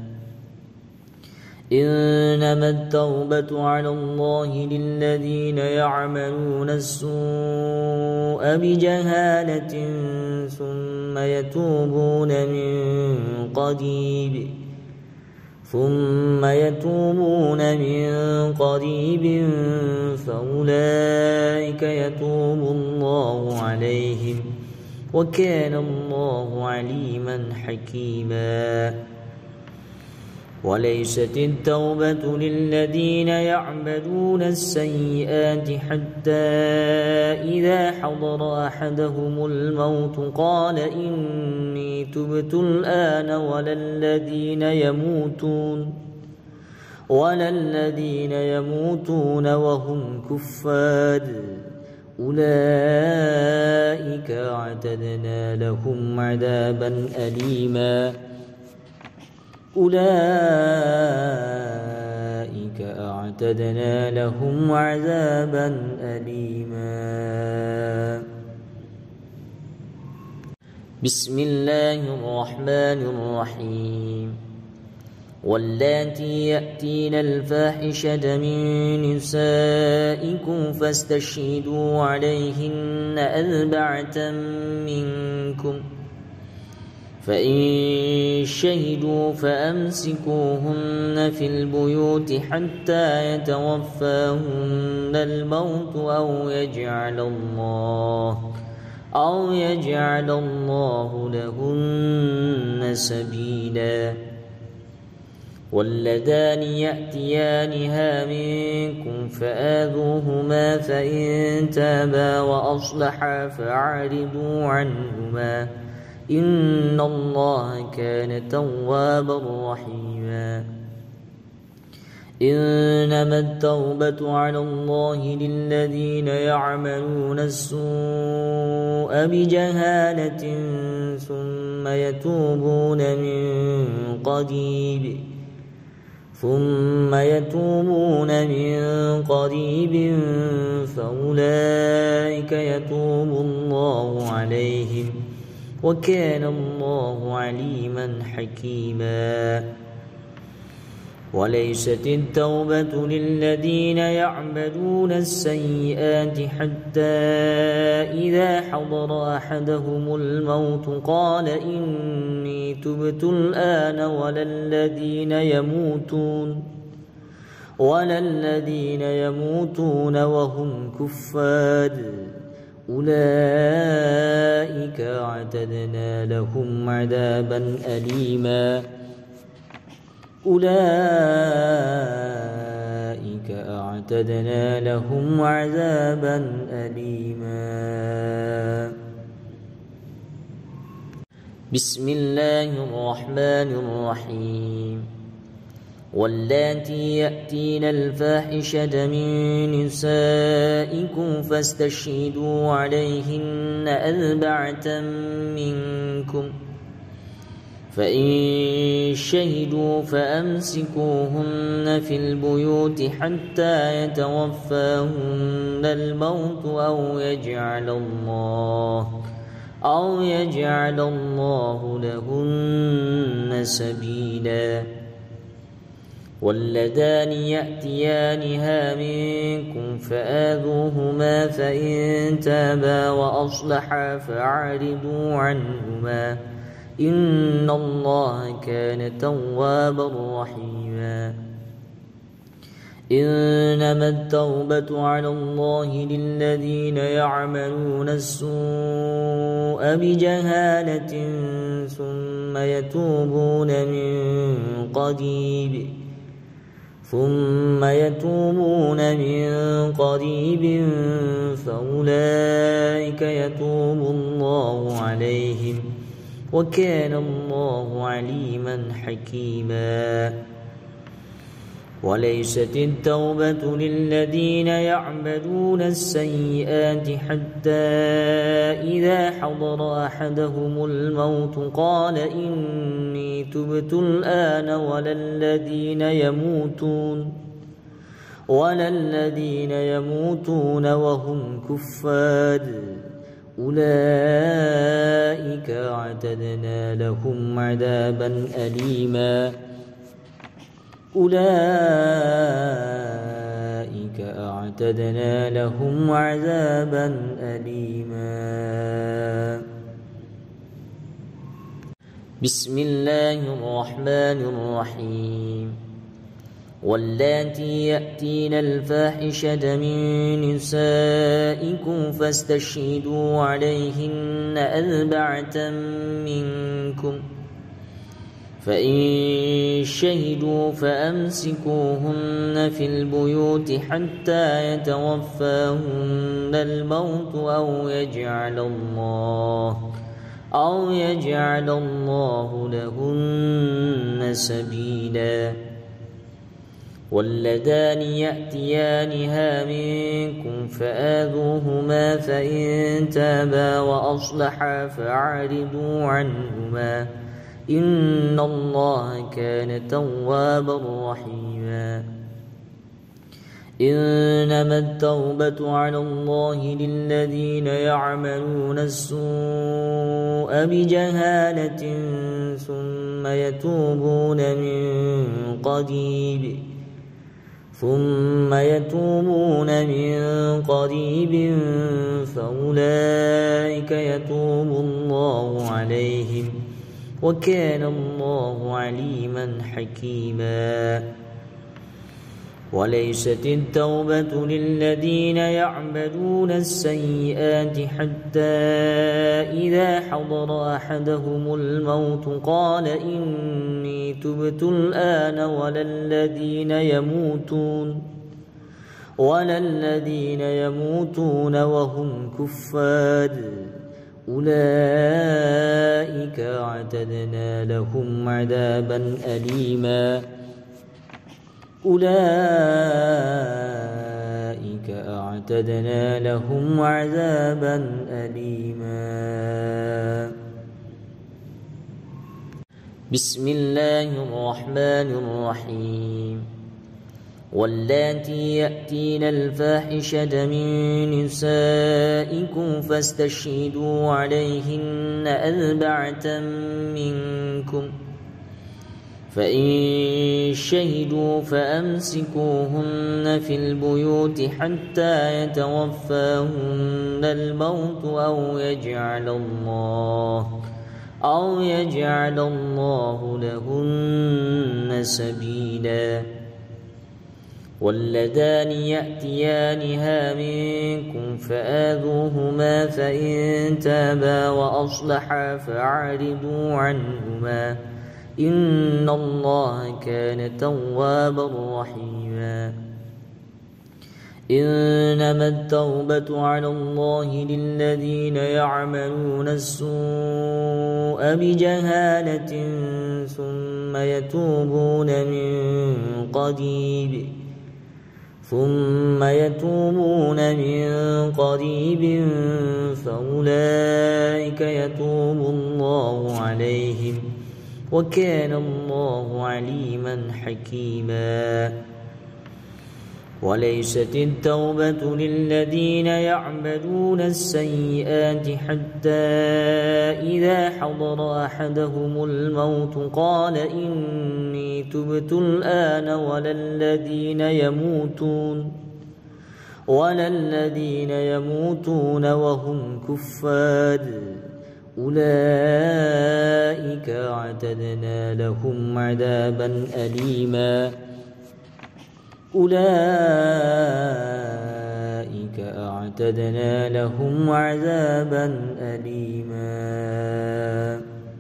إنما التوبة على الله للذين يعملون السوء بجهالة ثم يتوبون من قريب فأولئك يتوب الله عليهم وكان الله عليما حكيما. وليست التوبة للذين يعملون السيئات حتى إذا حضر أحدهم الموت قال إني تبت الآن ولا الذين يموتون وهم كفار أولئك أعتدنا لهم عذابا أولئك أعتدنا لهم عذابا أليما. بسم الله الرحمن الرحيم. واللاتي يأتين الفاحشة من نسائكم فاستشهدوا عليهن 4 منكم، فإن شهدوا فأمسكوهن في البيوت حتى يتوفاهن الموت أو يجعل الله لهن سبيلا. واللذان يأتيانها منكم فآذوهما، فإن تابا وأصلحا فأعرضوا عنهما، إن الله كان توابا رحيما. إنما التوبة على الله للذين يعملون السوء بجهالة ثم يتوبون من قريب فأولئك يتوب الله عليهم، وكان الله عليما حكيما. وليست التوبة للذين يعملون السيئات حتى إذا حضر أحدهم الموت قال إني تبت الآن، ولا الذين يموتون وهم كفار، أولئك أعتدنا لهم عذابا أليما. أولئك أعتدنا لهم عذابا أليما. بسم الله الرحمن الرحيم. واللاتي يأتين الفاحشة من نسائكم فاستشهدوا عليهن 4 منكم، فإن شهدوا فأمسكوهن في البيوت حتى يتوفاهن الموت أو يجعل الله لهن سبيلا. واللذان يأتيانها منكم فآذوهما، فإن تابا وأصلحا فأعرضوا عنهما، إن الله كان توابا رحيما. إنما التوبة على الله للذين يعملون السوء بجهالة ثم يتوبون من قريب فأولئك يتوب الله عليهم، وكان الله عليما حكيما. وليست التوبة للذين يعملون السيئات حتى إذا حضر أحدهم الموت قال إني تبت الآن، ولا الذين يموتون وهم كفار، أولئك أعتدنا لهم عذابا أليما. أولئك أعتدنا لهم عذابا أليما. بسم الله الرحمن الرحيم. واللاتي يأتين الفاحشة من نسائكم فاستشهدوا عليهن 4 منكم، فإن شهدوا فأمسكوهن في البيوت حتى يتوفاهن الموت أو يجعل الله لهن سبيلا. واللذان يأتيانها منكم فآذوهما، فإن تابا وأصلحا فأعرضوا عنهما، إن الله كان توابا رحيما إنما التوبة على الله للذين يعملون السوء بجهالة ثم يتوبون من قريب فأولئك يتوب الله عليهم وكان الله عليما حكيما وليست التوبة للذين يعملون السيئات حتى إذا حضر أحدهم الموت قال إني تبت الآن ولا الذين يموتون وهم كفار أولئك أعتدنا لهم عذابا أليما بسم الله الرحمن الرحيم واللاتي يأتين الفاحشة من نسائكم فاستشهدوا عليهن 4 منكم فإن شهدوا فأمسكوهن في البيوت حتى يتوفاهن الموت أو يجعل الله لهن سبيلا واللذان يأتيانها منكم فآذوهما فإن تابا وأصلحا فأعرضوا عنهما إن الله كان توابا رحيما إنما التوبة على الله للذين يعملون السوء بجهالة ثم يتوبون من قريب فأولئك يتوب الله عليهم وكان الله عليما حكيما وليست التوبة للذين يعملون السيئات حتى إذا حضر أحدهم الموت قال إني تبت الآن ولا الذين يموتون وهم كفار أولئك أعتدنا لهم عذابا أليما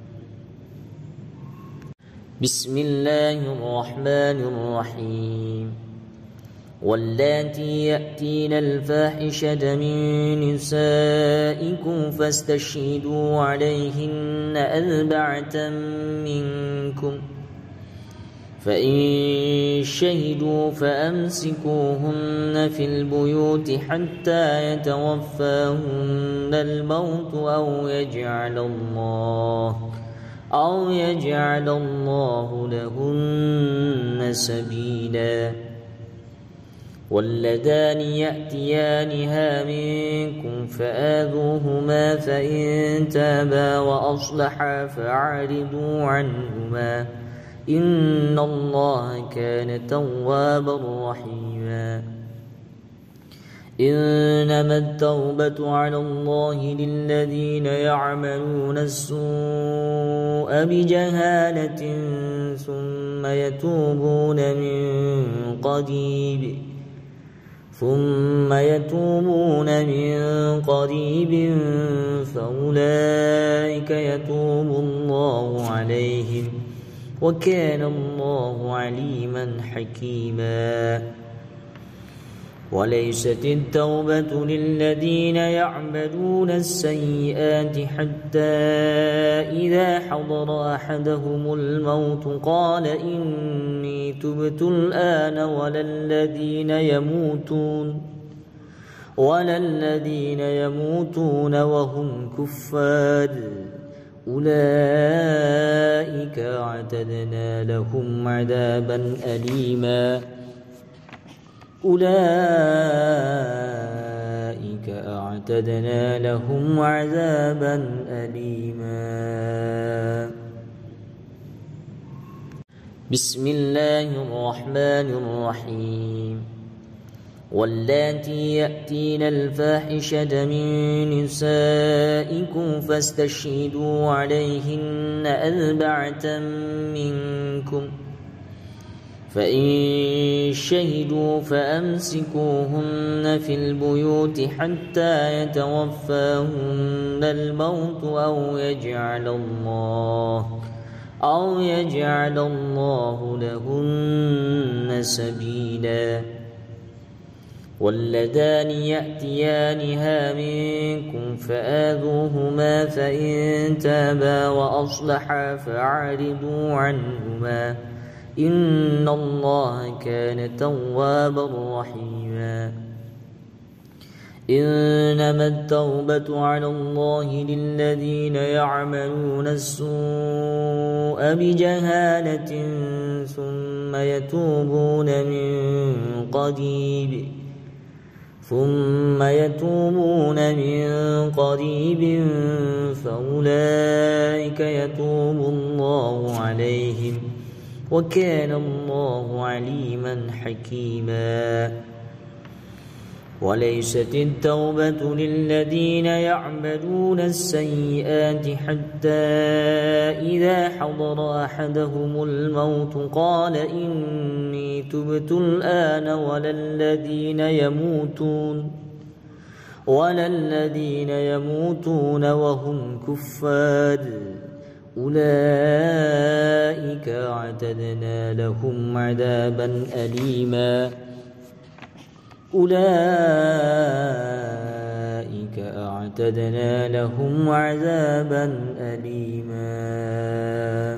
بسم الله الرحمن الرحيم واللاتي يأتين الفاحشة من نسائكم فاستشهدوا عليهن 4 منكم فإن شهدوا فأمسكوهن في البيوت حتى يتوفاهن الموت أو يجعل الله لهن سبيلا واللذان يأتيانها منكم فآذوهما فإن تابا وأصلحا فأعرضوا عنهما إن الله كان توابا رحيما إنما التوبة على الله للذين يعملون السوء بجهالة ثم يتوبون من قريب فأولئك يتوب الله عليهم وكان الله عليما حكيما وليست التوبة للذين يعملون السيئات حتى إذا حضر أحدهم الموت قال إني تبت الآن ولا الذين يموتون وهم كفار أولئك أعتدنا لهم عذابا أليما أولئك أعتدنا لهم عذابا أليما. بسم الله الرحمن الرحيم. واللاتي يأتين الفاحشة من نسائكم فاستشهدوا عليهن 4 منكم، فإن شهدوا فأمسكوهن في البيوت حتى يتوفاهن الموت أو يجعل الله لهن سبيلا. واللذان يأتيانها منكم فآذوهما، فإن تابا وأصلحا فأعرضوا عنهما، إن الله كان توابا رحيما. إنما التوبة على الله للذين يعملون السوء بجهالة ثم يتوبون من قريب فأولئك يتوب الله عليهم، وكان الله عليما حكيما. وليست التوبة للذين يعملون السيئات حتى إذا حضر أحدهم الموت قال إني تبت الآن، ولا الذين يموتون وهم كفار، أولئك أعتدنا لهم عذابا أليما. أولئك أعتدنا لهم عذابا أليما.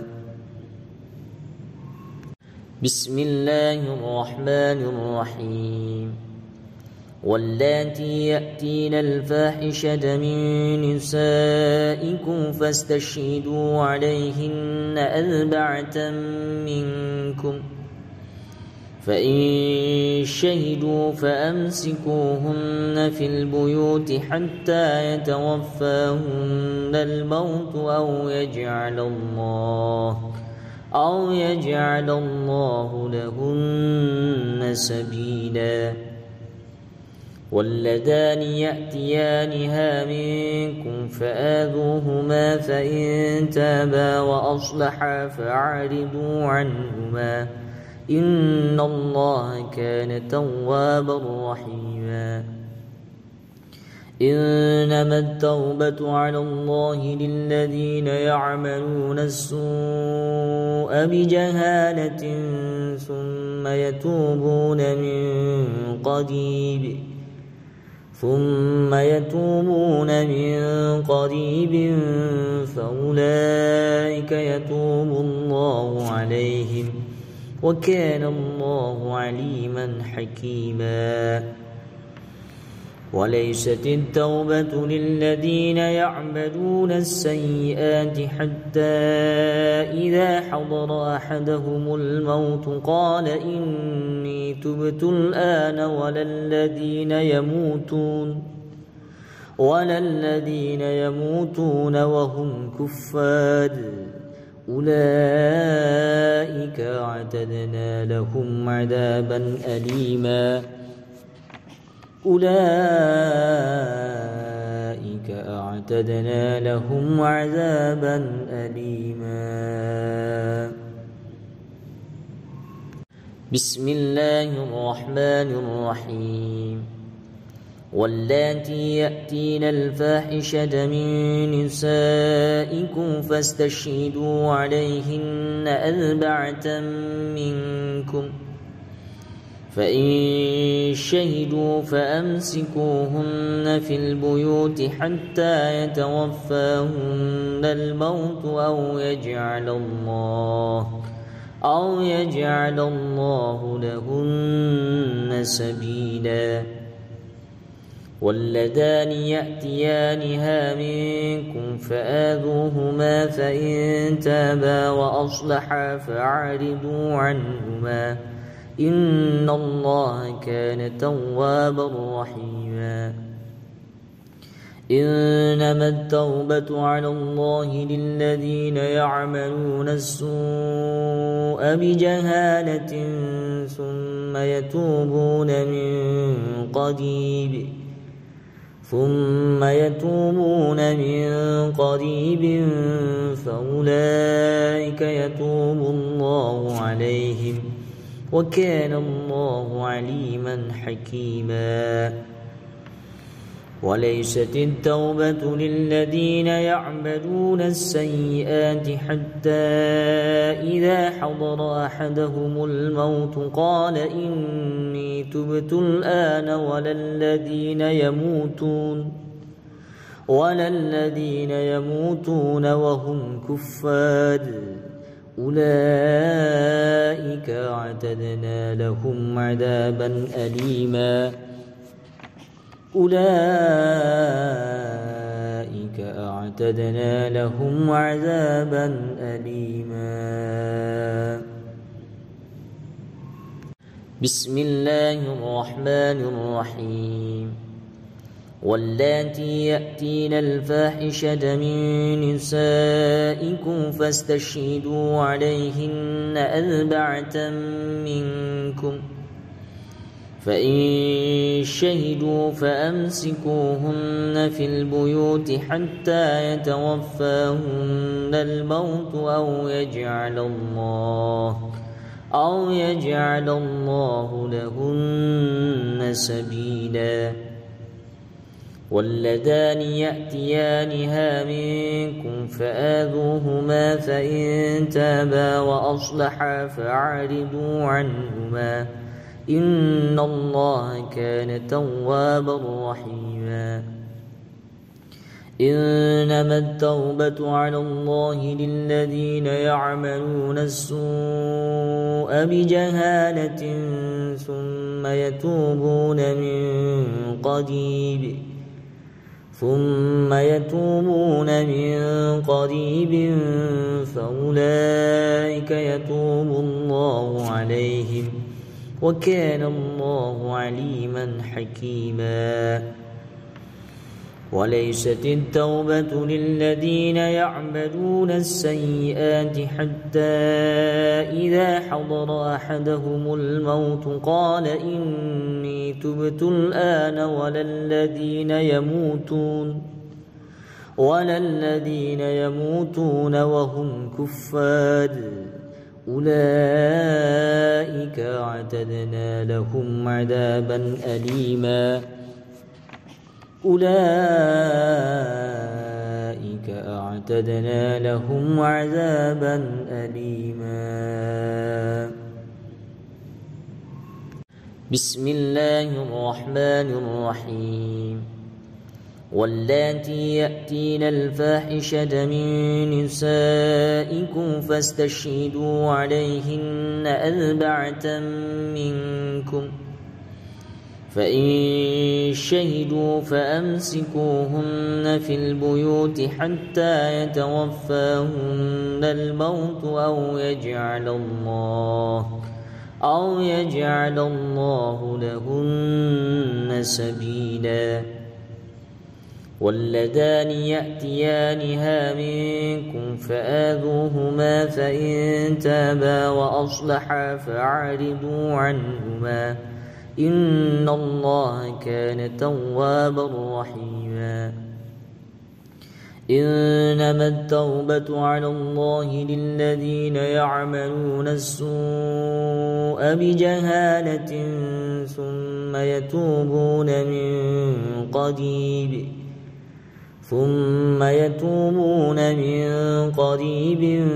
بسم الله الرحمن الرحيم. واللاتي يأتين الفاحشة من نسائكم فاستشهدوا عليهن 4 منكم، فإن شهدوا فأمسكوهن في البيوت حتى يتوفاهن الموت أو يجعل الله لهن سبيلا. واللذان يأتيانها منكم فآذوهما، فإن تابا وأصلحا فأعرضوا عنهما، إن الله كان توابا رحيما. إنما التوبة على الله للذين يعملون السوء بجهالة ثم يتوبون من قريب فأولئك يتوب الله عليهم، وكان الله عليما حكيما. وليست التوبة للذين يعملون السيئات حتى إذا حضر أحدهم الموت قال إني تبت الآن، ولا الذين يموتون وهم كفار، أولئك أعتدنا لهم عذابا أليما. أولئك أعتدنا لهم عذابا أليما. بسم الله الرحمن الرحيم. واللاتي يأتين الفاحشة من نسائكم فاستشهدوا عليهن 4 منكم، فإن شهدوا فأمسكوهن في البيوت حتى يتوفاهن الموت أو يجعل الله لهن سبيلا. واللذان يأتيانها منكم فآذوهما فإن تابا وأصلحا فأعرضوا عنهما إن الله كان توابا رحيما إنما التوبة على الله للذين يعملون السوء بجهالة ثم يتوبون من قريب فأولئك يتوب الله عليهم وكان الله عليما حكيما وليست التوبة للذين يعملون السيئات حتى إذا حضر أحدهم الموت قال إني تبت الآن ولا الذين يموتون وهم كفار أولئك أعتدنا لهم عذابا أليما بسم الله الرحمن الرحيم واللاتي يأتين الفاحشة من نسائكم فاستشهدوا عليهن 4 منكم فإن شهدوا فأمسكوهن في البيوت حتى يتوفاهن الموت أو يجعل الله لهن سبيلا واللذان يأتيانها منكم فآذوهما فإن تابا وأصلحا فأعرضوا عنهما إن الله كان توابا رحيما إنما التوبة على الله للذين يعملون السوء بجهالة ثم يتوبون من قريب فأولئك يتوب الله عليهم وكان الله عليما حكيما وليست التوبة للذين يعملون السيئات حتى إذا حضر أحدهم الموت قال إني تبت الآن ولا الذين يموتون وهم كفار أولئك أعتدنا لهم عذابا أليما بسم الله الرحمن الرحيم واللاتي يأتين الفاحشة من نسائكم فاستشهدوا عليهن 4 منكم فإن شهدوا فأمسكوهن في البيوت حتى يتوفاهن الموت أو يجعل الله لهن سبيلا واللذان يأتيانها منكم فآذوهما فإن تابا وأصلحا فأعرضوا عنهما إن الله كان توابا رحيما إنما التوبة على الله للذين يعملون السوء بجهالة ثم يتوبون من قريب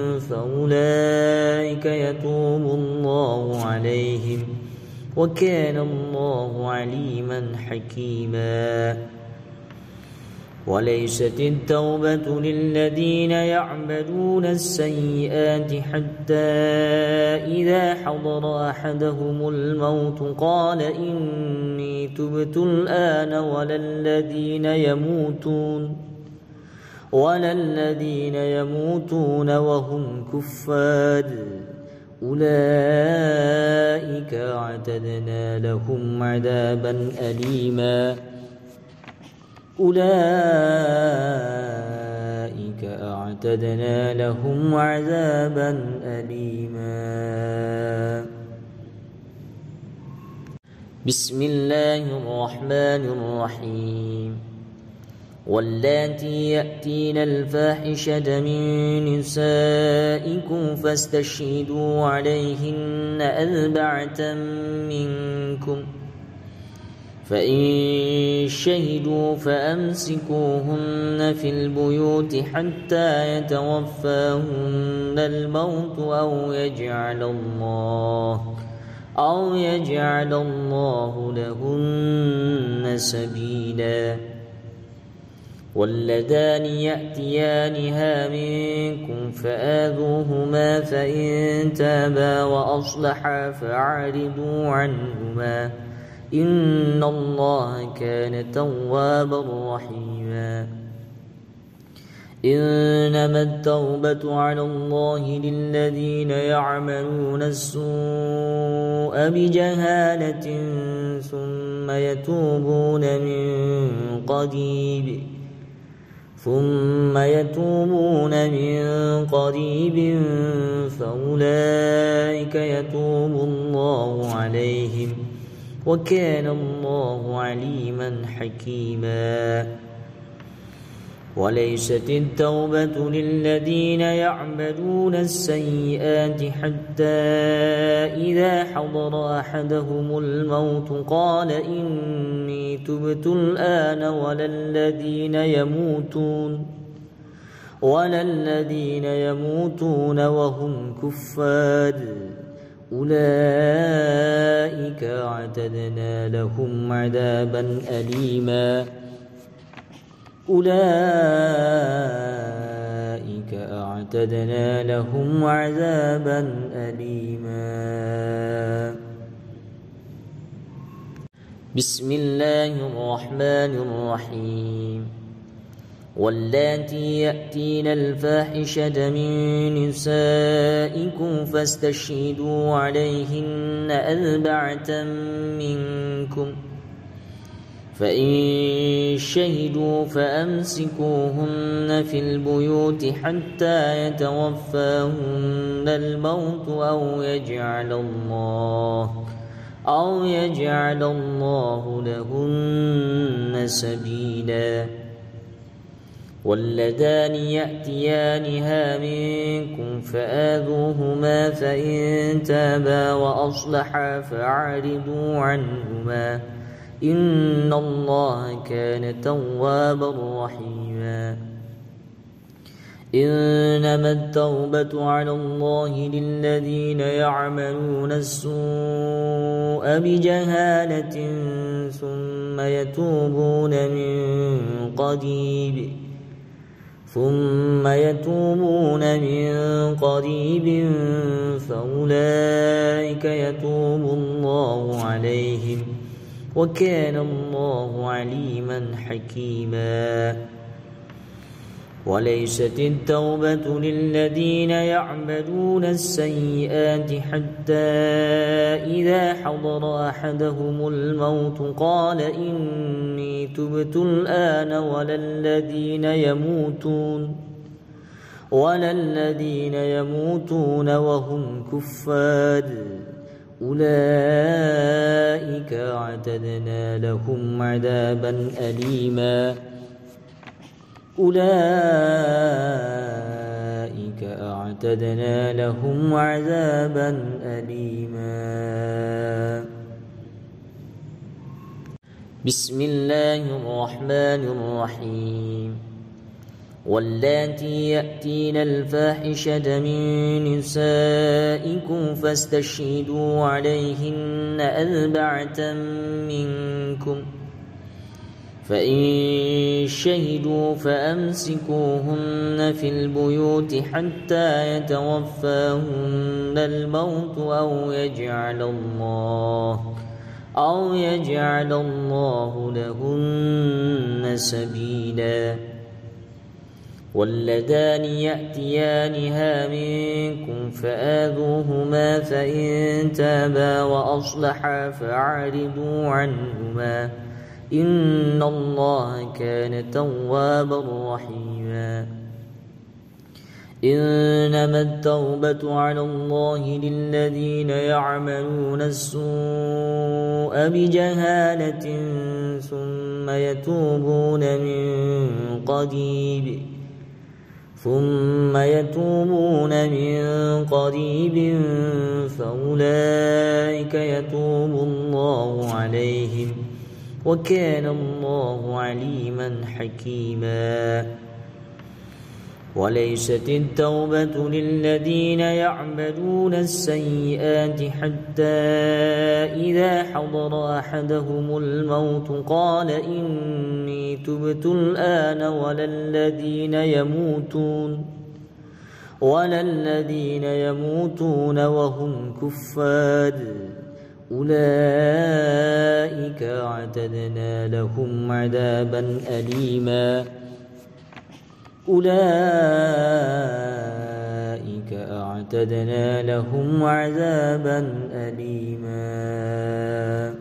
فأولئك يتوب الله عليهم وكان الله عليما حكيما وليست التوبة للذين يعملون السيئات حتى إذا حضر أحدهم الموت قال إني تبت الآن ولا الذين يموتون وهم كفار أولئك أعتدنا لهم عذابا أليما بسم الله الرحمن الرحيم واللاتي يأتين الفاحشة من نسائكم فاستشهدوا عليهن 4 منكم فإن شهدوا فأمسكوهن في البيوت حتى يتوفاهن الموت أو يجعل الله لهن سبيلا واللذان يأتيانها منكم فآذوهما فإن تابا وأصلحا فأعرضوا عنهما إن الله كان توابا رحيما إنما التوبة على الله للذين يعملون السوء بجهالة ثم يتوبون من قريب فأولئك يتوب الله عليهم وكان الله عليما حكيما وليست التوبة للذين يعملون السيئات حتى إذا حضر أحدهم الموت قال إني تبت الآن ولا الذين يموتون وهم كفار أولئك أعتدنا لهم عذابا أليما بسم الله الرحمن الرحيم واللاتي يأتين الفاحشة من نسائكم فاستشهدوا عليهن 4 منكم فإن شهدوا فأمسكوهن في البيوت حتى يتوفاهن الموت أو يجعل الله لهن سبيلا واللذان يأتيانها منكم فآذوهما فإن تابا وأصلحا فأعرضوا عنهما إن الله كان توابا رحيما إنما التوبة على الله للذين يعملون السوء بجهالة ثم يتوبون من قريب فأولئك يتوب الله عليهم وكان الله عليما حكيما وليست التوبة للذين يعملون السيئات حتى إذا حضر أحدهم الموت قال إني تبت الآن ولا الذين يموتون وهم كفار أولئك أعتدنا لهم عذابا أليما بسم الله الرحمن الرحيم واللاتي يأتين الفاحشة من نسائكم فاستشهدوا عليهن 4 منكم فإن شهدوا فأمسكوهن في البيوت حتى يتوفاهن الموت أو يجعل الله لهن سبيلا. واللذان يأتيانها منكم فآذوهما فإن تابا وأصلحا فأعرضوا عنهما إن الله كان توابا رحيما. إنما التوبة على الله للذين يعملون السوء بجهالة ثم يتوبون من قريب فأولئك يتوب الله عليهم وكان الله عليما حكيما. وليست التوبة للذين يعملون السيئات حتى إذا حضر أحدهم الموت قال إني تبت الآن ولا الذين يموتون وهم كفار أولئك أعتدنا لهم عذابا أليما.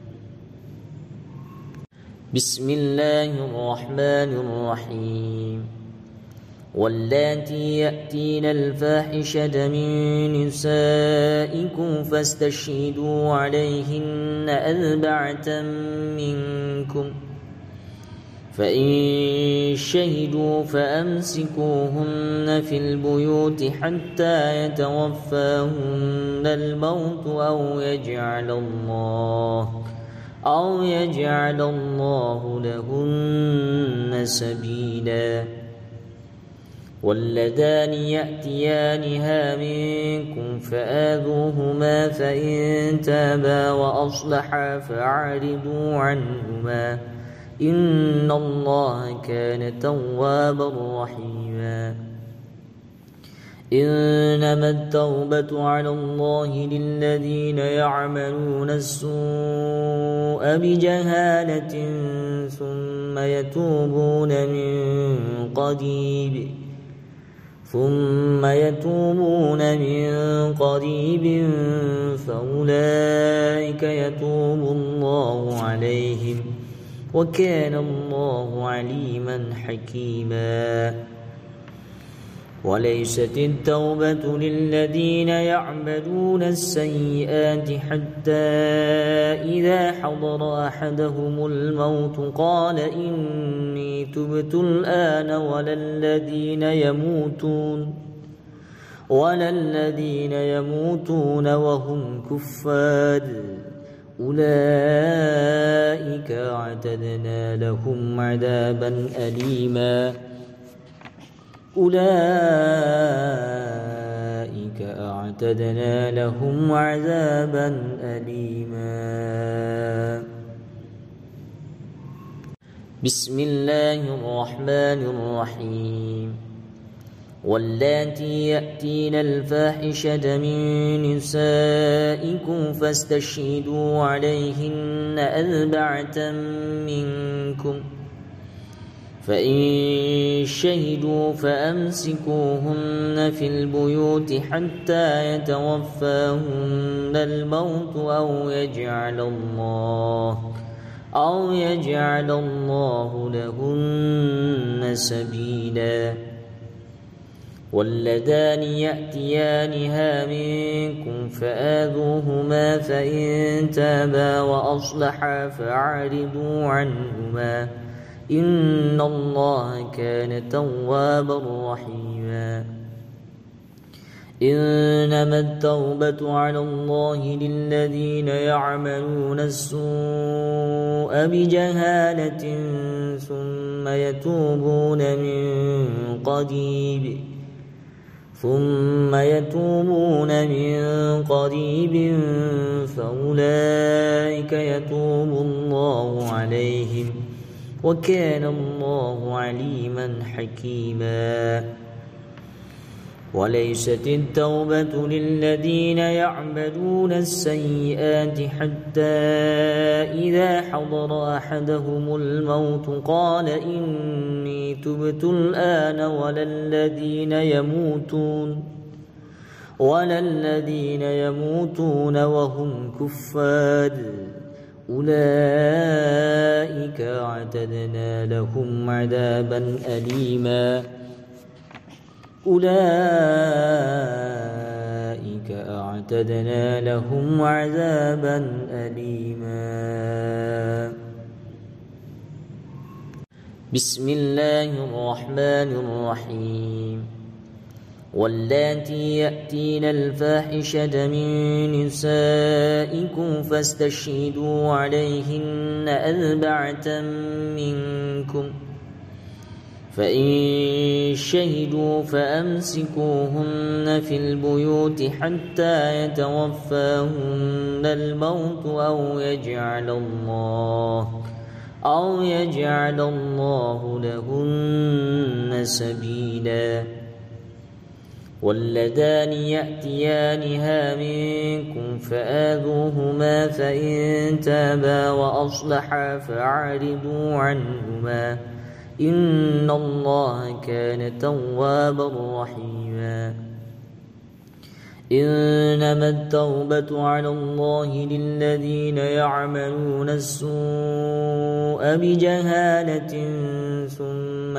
بسم الله الرحمن الرحيم. واللاتي يأتين الفاحشة من نسائكم فاستشهدوا عليهن أربعة منكم فإن شهدوا فأمسكوهن في البيوت حتى يتوفاهن الموت أو يجعل الله لهن سبيلا. واللذان يأتيانها منكم فآذوهما فإن تابا وأصلحا فأعرضوا عنهما إن الله كان توابا رحيما. إنما التوبة على الله للذين يعملون السوء بجهالة ثم يتوبون من قريب فأولئك يتوب الله عليهم وكان الله عليما حكيما. وليست التوبة للذين يعملون السيئات حتى إذا حضر أحدهم الموت قال إني تبت الآن ولا الذين يموتون وهم كفار أولئك أعتدنا لهم عذابا أليما. بسم الله الرحمن الرحيم. واللاتي يأتين الفاحشة من نسائكم فاستشهدوا عليهن أربعة منكم فإن شهدوا فأمسكوهن في البيوت حتى يتوفاهن الموت أو يجعل الله لهن سبيلا. واللذان يأتيانها منكم فآذوهما فإن تابا وأصلحا فأعرضوا عنهما إن الله كان توابا رحيما. إنما التوبة على الله للذين يعملون السوء بجهالة ثم يتوبون من قريب فأولئك يتوب الله عليهم وكان الله عليما حكيما. وليست التوبة للذين يعملون السيئات حتى إذا حضر أحدهم الموت قال إني تبت الآن ولا الذين يموتون وهم كفار أولئك أعتدنا لهم عذابا أليما. أولئك أعتدنا لهم عذابا أليما. بسم الله الرحمن الرحيم. واللاتي يأتين الفاحشة من نسائكم فاستشهدوا عليهن أربعة منكم فإن شهدوا فأمسكوهن في البيوت حتى يتوفاهن الموت أو يجعل الله لهن سبيلا. واللذان يأتيانها منكم فآذوهما فإن تابا وأصلحا فأعرضوا عنهما إن الله كان توابا رحيما. إنما التوبة على الله للذين يعملون السوء بجهالة ثم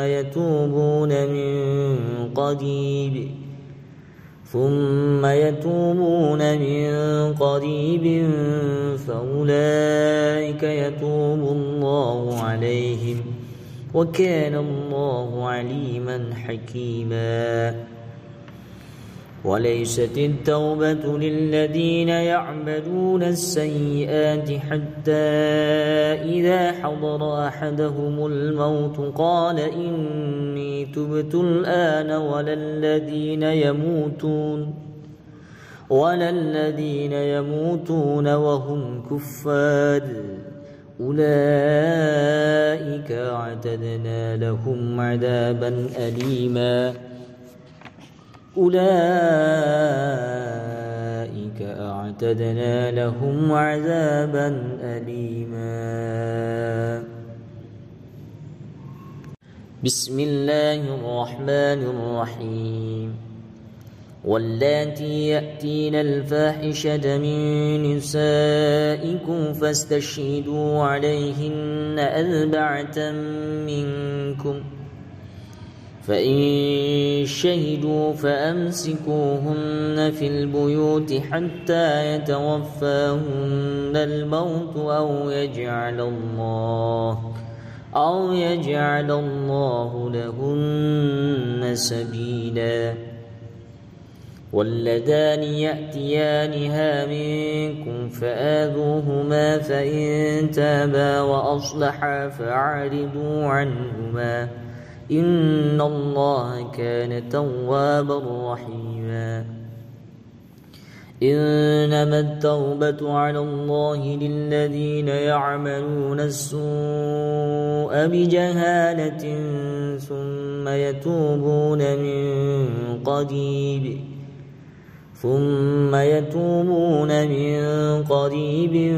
يتوبون من قريب فأولئك يتوب الله عليهم وكان الله عليما حكيما. وليست التوبة للذين يعملون السيئات حتى إذا حضر أحدهم الموت قال إني تبت الآن ولا الذين يموتون وهم كفار أولئك أعتدنا لهم عذابا أليما. أولئك أعتدنا لهم عذابا أليما. بسم الله الرحمن الرحيم. واللاتي يأتين الفاحشة من نسائكم فاستشهدوا عليهن أربعة منكم فإن شهدوا فأمسكوهن في البيوت حتى يتوفاهن الموت أو يجعل الله لهن سبيلا. واللذان يأتيانها منكم فآذوهما فإن تابا وأصلحا فأعرضوا عنهما إن الله كان توابا رحيما. إنما التوبة على الله للذين يعملون السوء بجهالة ثم يتوبون من قريب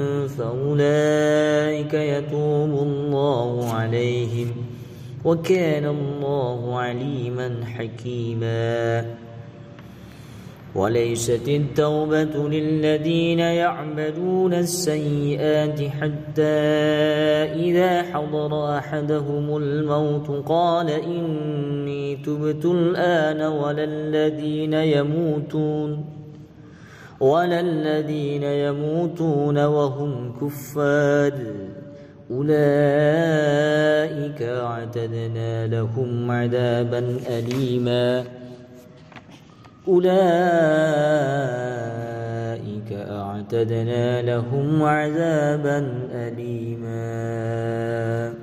فأولئك يتوب الله عليهم وكان الله عليما حكيما. وليست التوبة للذين يعملون السيئات حتى إذا حضر أحدهم الموت قال إني تبت الآن ولا الذين يموتون وهم كفار أولئك أعتدنا لهم عذابا أليما. أولئك أعتدنا لهم عذابا أليما.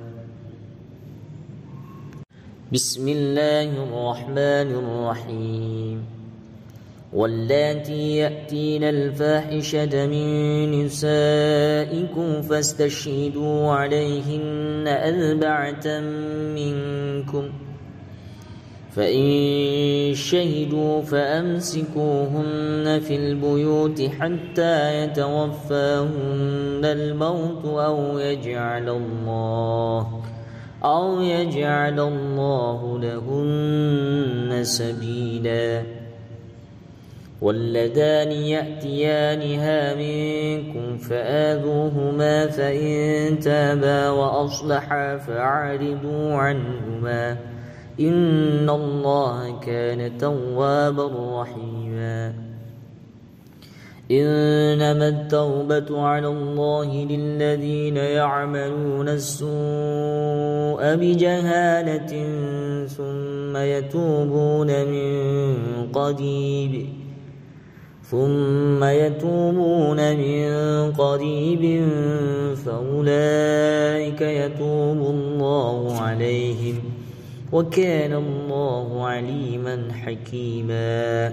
بسم الله الرحمن الرحيم. واللاتي يأتين الفاحشة من نسائكم فاستشهدوا عليهن 4 منكم، فإن شهدوا فأمسكوهن في البيوت حتى يتوفاهن الموت أو يجعل الله لهن سبيلا. واللذان يأتيانها منكم فآذوهما، فإن تابا وأصلحا فأعرضوا عنهما، إن الله كان توابا رحيما. إنما التوبة على الله للذين يعملون السوء بجهالة ثم يتوبون من قريب فأولئك يتوب الله عليهم، وكان الله عليما حكيما.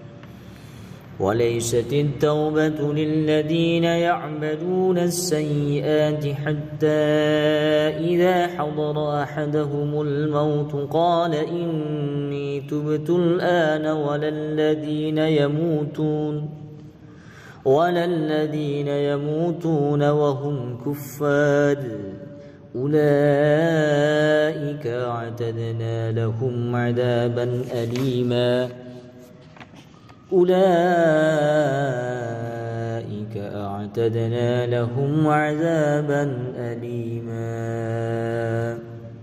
وليست التوبة للذين يعملون السيئات حتى إذا حضر أحدهم الموت قال إني تبت الآن، ولا الذين يموتون وهم كفار، أولئك أعتدنا لهم عذابا أليما.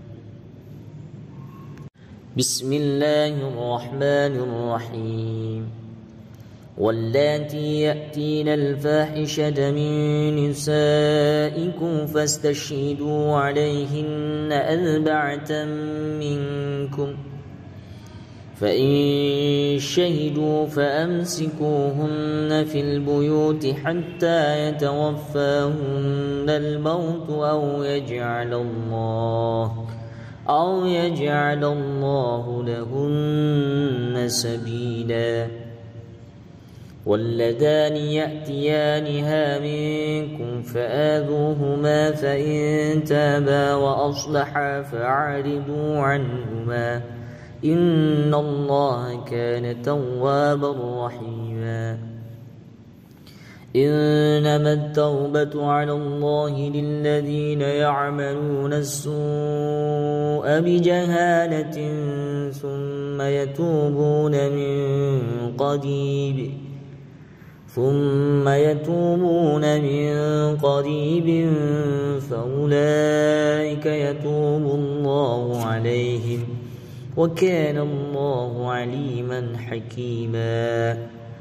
بسم الله الرحمن الرحيم. واللاتي يأتين الفاحشة من نسائكم فاستشهدوا عليهن 4 منكم، فإن شهدوا فأمسكوهن في البيوت حتى يتوفاهن الموت أو يجعل الله لهن سبيلا. واللذان يأتيانها منكم فآذوهما، فإن تابا وأصلحا فأعرضوا عنهما، إن الله كان توابا رحيما. إنما التوبة على الله للذين يعملون السوء بجهالة ثم يتوبون من قريب فأولئك يتوب الله عليهم، وكان الله عليما حكيما.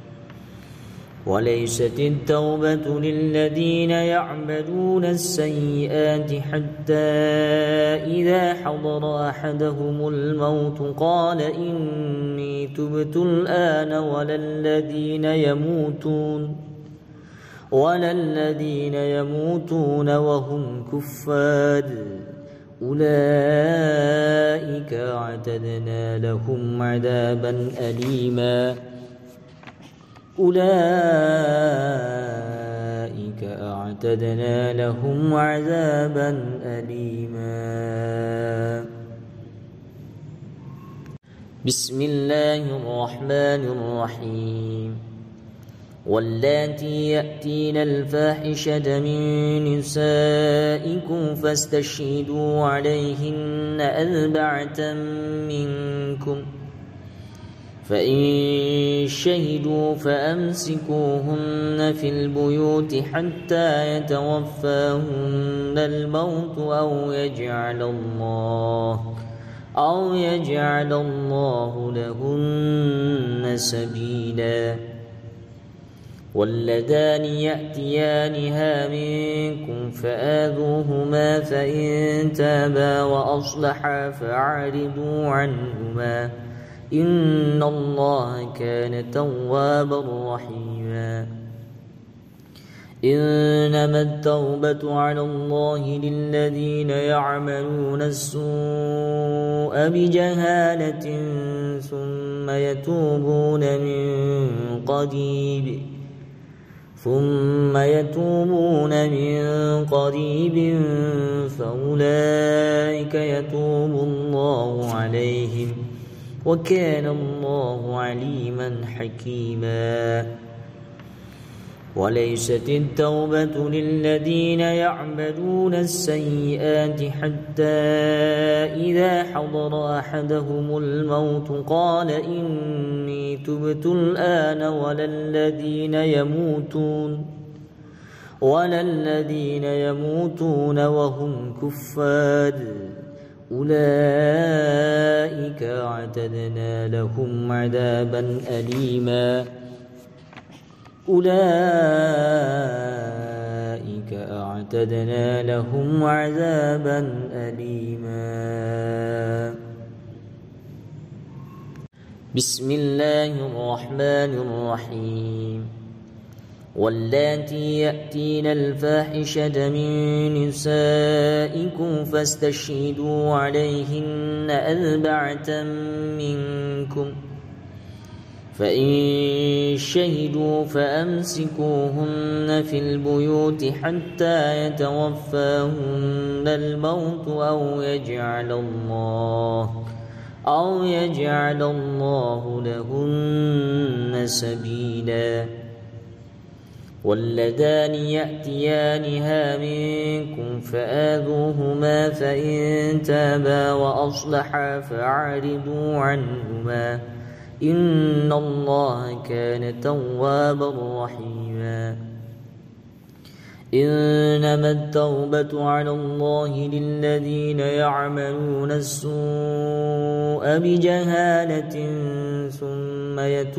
وليست التوبة للذين يعملون السيئات حتى إذا حضر أحدهم الموت قال إني تبت الآن، ولا الذين يموتون وهم كفار، أولئك أعتدنا لهم عذابا أليما. بسم الله الرحمن الرحيم. واللاتي يأتين الفاحشة من نسائكم فاستشهدوا عليهن 4 منكم، فإن شهدوا فأمسكوهن في البيوت حتى يتوفاهن الموت أو يجعل الله لهن سبيلا. واللذان يأتيانها منكم فآذوهما، فإن تابا وأصلحا فأعرضوا عنهما، إن الله كان توابا رحيما. إنما التوبة على الله للذين يعملون السوء بجهالة ثم يتوبون من قريب فأولئك يتوب الله عليهم وكان الله عليما حكيما. وليست التوبة للذين يعملون السيئات حتى إذا حضر أحدهم الموت قال إني تبت الآن ولا الذين يموتون وهم كفار أولئك أعتدنا لهم عذابا أليما. بسم الله الرحمن الرحيم. واللاتي يأتين الفاحشة من نسائكم فاستشهدوا عليهن 4 منكم فإن شهدوا فأمسكوهن في البيوت حتى يتوفاهن الموت أو يجعل الله لهن سبيلا. واللذان يأتيانها منكم فآذوهما فإن تابا وأصلحا فأعرضوا عنهما إن الله كان توابا رحيما. إنما التوبة على الله للذين يعملون السوء بجهالة ثم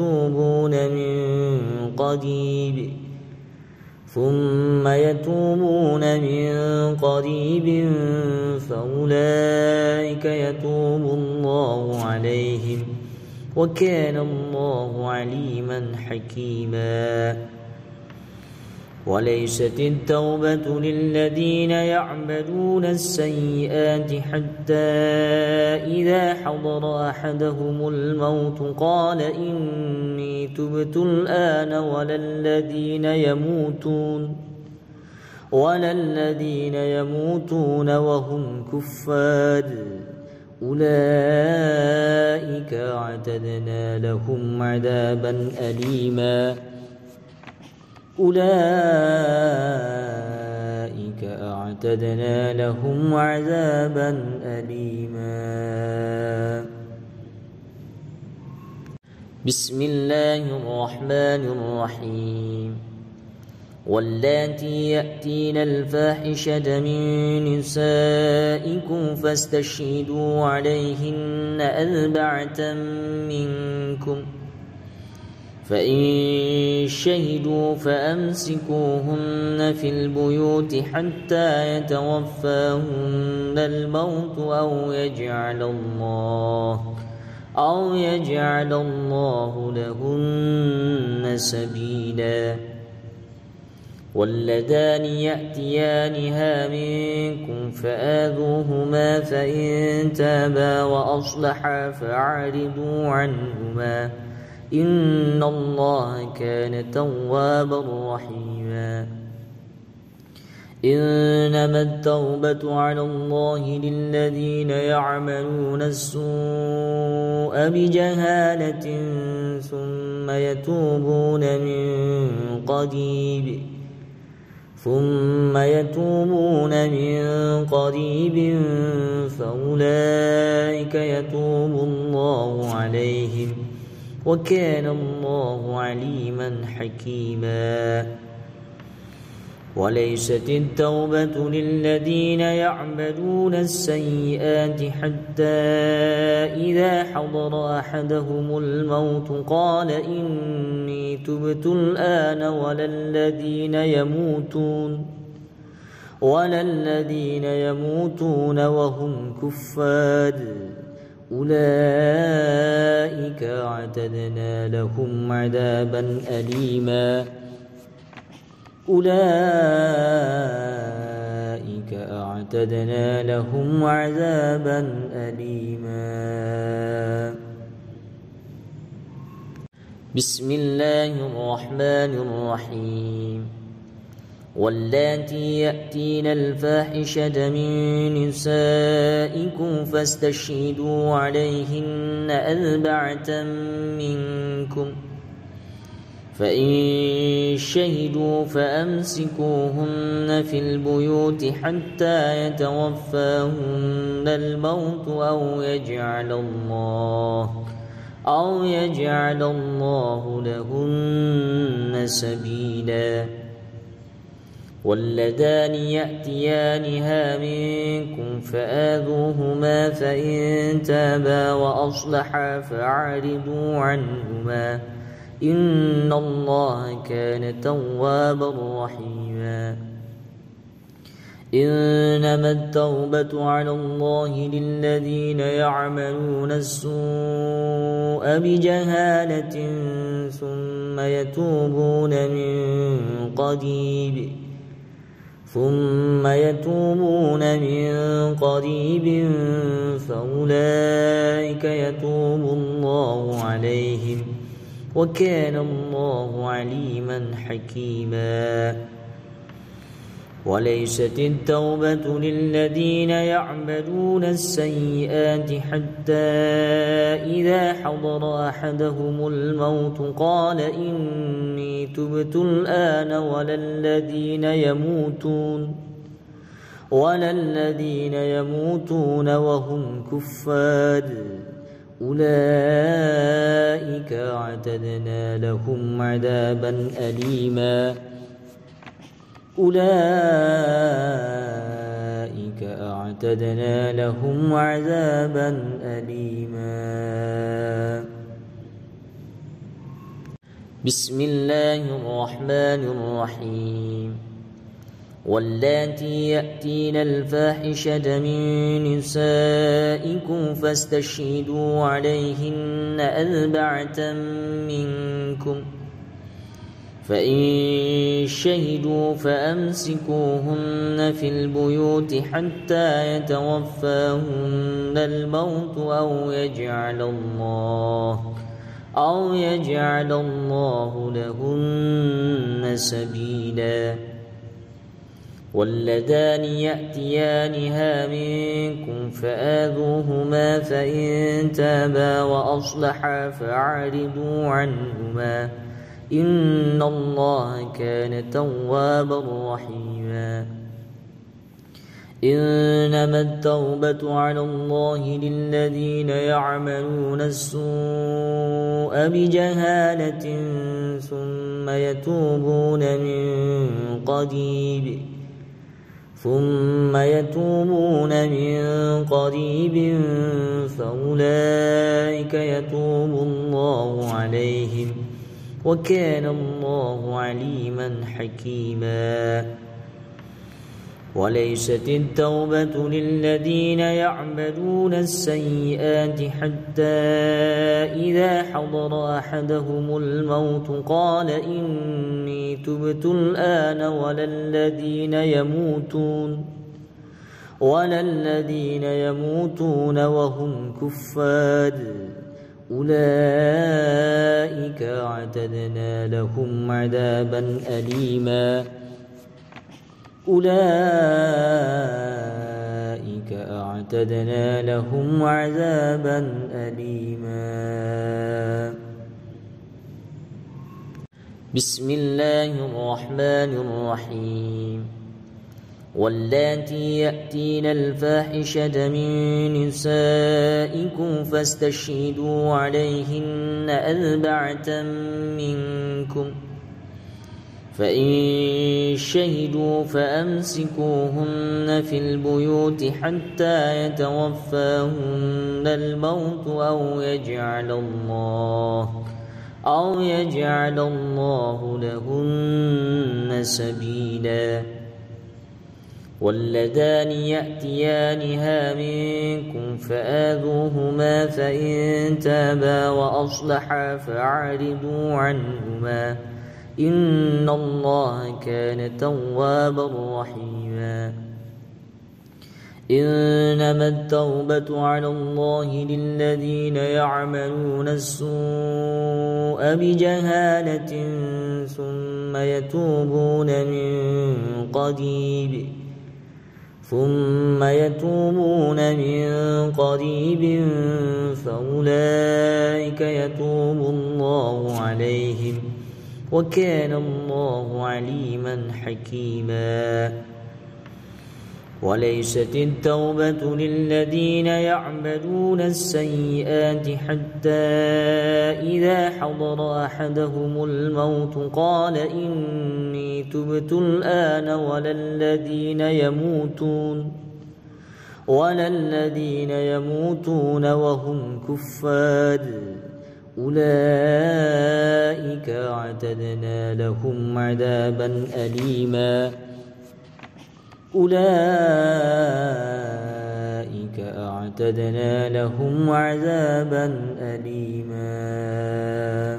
يتوبون من قريب فأولئك يتوب الله عليهم وكان الله عليما حكيما. وليست التوبة للذين يعملون السيئات حتى إذا حضر أحدهم الموت قال إني تبت الآن ولا الذين يموتون وهم كفار أولئك أعتدنا لهم عذابا أليما. بسم الله الرحمن الرحيم. واللاتي يأتين الفاحشة من نسائكم فاستشهدوا عليهن 4 منكم فإن شهدوا فأمسكوهن في البيوت حتى يتوفاهن الموت أو يجعل الله لهن سبيلا. واللذان يأتيانها منكم فآذوهما فإن تابا وأصلحا فأعرضوا عنهما إن الله كان توابا رحيما. إنما التوبة على الله للذين يعملون السوء بجهالة ثم يتوبون من قريب فأولئك يتوب الله عليهم وكان الله عليما حكيما. وليست التوبة للذين يعملون السيئات حتى إذا حضر أحدهم الموت قال إني تبت الآن ولا الذين يموتون وهم كفار أولئك أعتدنا لهم عذابا أليما. أولئك أعتدنا لهم عذابا أليما. بسم الله الرحمن الرحيم. واللاتي يأتين الفاحشة من نسائكم فاستشهدوا عليهن 4 منكم، فإن شهدوا فأمسكوهن في البيوت حتى يتوفاهن الموت أو يجعل الله لهن سبيلا. واللذان يأتيانها منكم فآذوهما، فإن تابا وأصلحا فأعرضوا عنهما، إن الله كان توابا رحيما. إنما التوبة على الله للذين يعملون السوء بجهالة ثم يتوبون من قريب فأولئك يتوب الله عليهم، وكان الله عليما حكيما. وليست التوبة للذين يعملون السيئات حتى إذا حضر أحدهم الموت قال إني تبت الآن، ولا الذين يموتون وهم كفار، أولئك أعتدنا لهم عذابا أليما. أولئك أعتدنا لهم عذابا أليما. بسم الله الرحمن الرحيم. واللاتي يأتين الفاحشة من نسائكم فاستشهدوا عليهن 4 منكم، فإن شهدوا فأمسكوهن في البيوت حتى يتوفاهن الموت أو يجعل الله لهن سبيلا. واللذان يأتيانها منكم فآذوهما، فإن تابا وأصلحا فأعرضوا عنهما، إن الله كان توابا رحيما. إنما التوبة على الله للذين يعملون السوء بجهالة ثم يتوبون من قريب فأولئك يتوب الله عليهم، وكان الله عليما حكيما. وليست التوبة للذين يعملون السيئات حتى إذا حضر أحدهم الموت قال إني تبت الآن، ولا الذين يموتون وهم كفار، أولئك أعتدنا لهم عذابا أليما. أولئك أعتدنا لهم عذابا أليما. بسم الله الرحمن الرحيم. واللاتي يأتين الفاحشة من نسائكم فاستشهدوا عليهن 4 منكم، فإن شهدوا فأمسكوهن في البيوت حتى يتوفاهن الموت أو يجعل الله لهن سبيلا. واللذان يأتيانها منكم فآذوهما، فإن تابا وأصلحا فأعرضوا عنهما، إن الله كان توابا رحيما إنما التوبة على الله للذين يعملون السوء بجهالة ثم يتوبون من قريب فأولئك يتوب الله عليهم وكان الله عليما حكيما وليست التوبة للذين يعملون السيئات حتى إذا حضر أحدهم الموت قال إني تبت الآن ولا الذين يموتون وهم كفار أولئك أعتدنا لهم عذابا أليما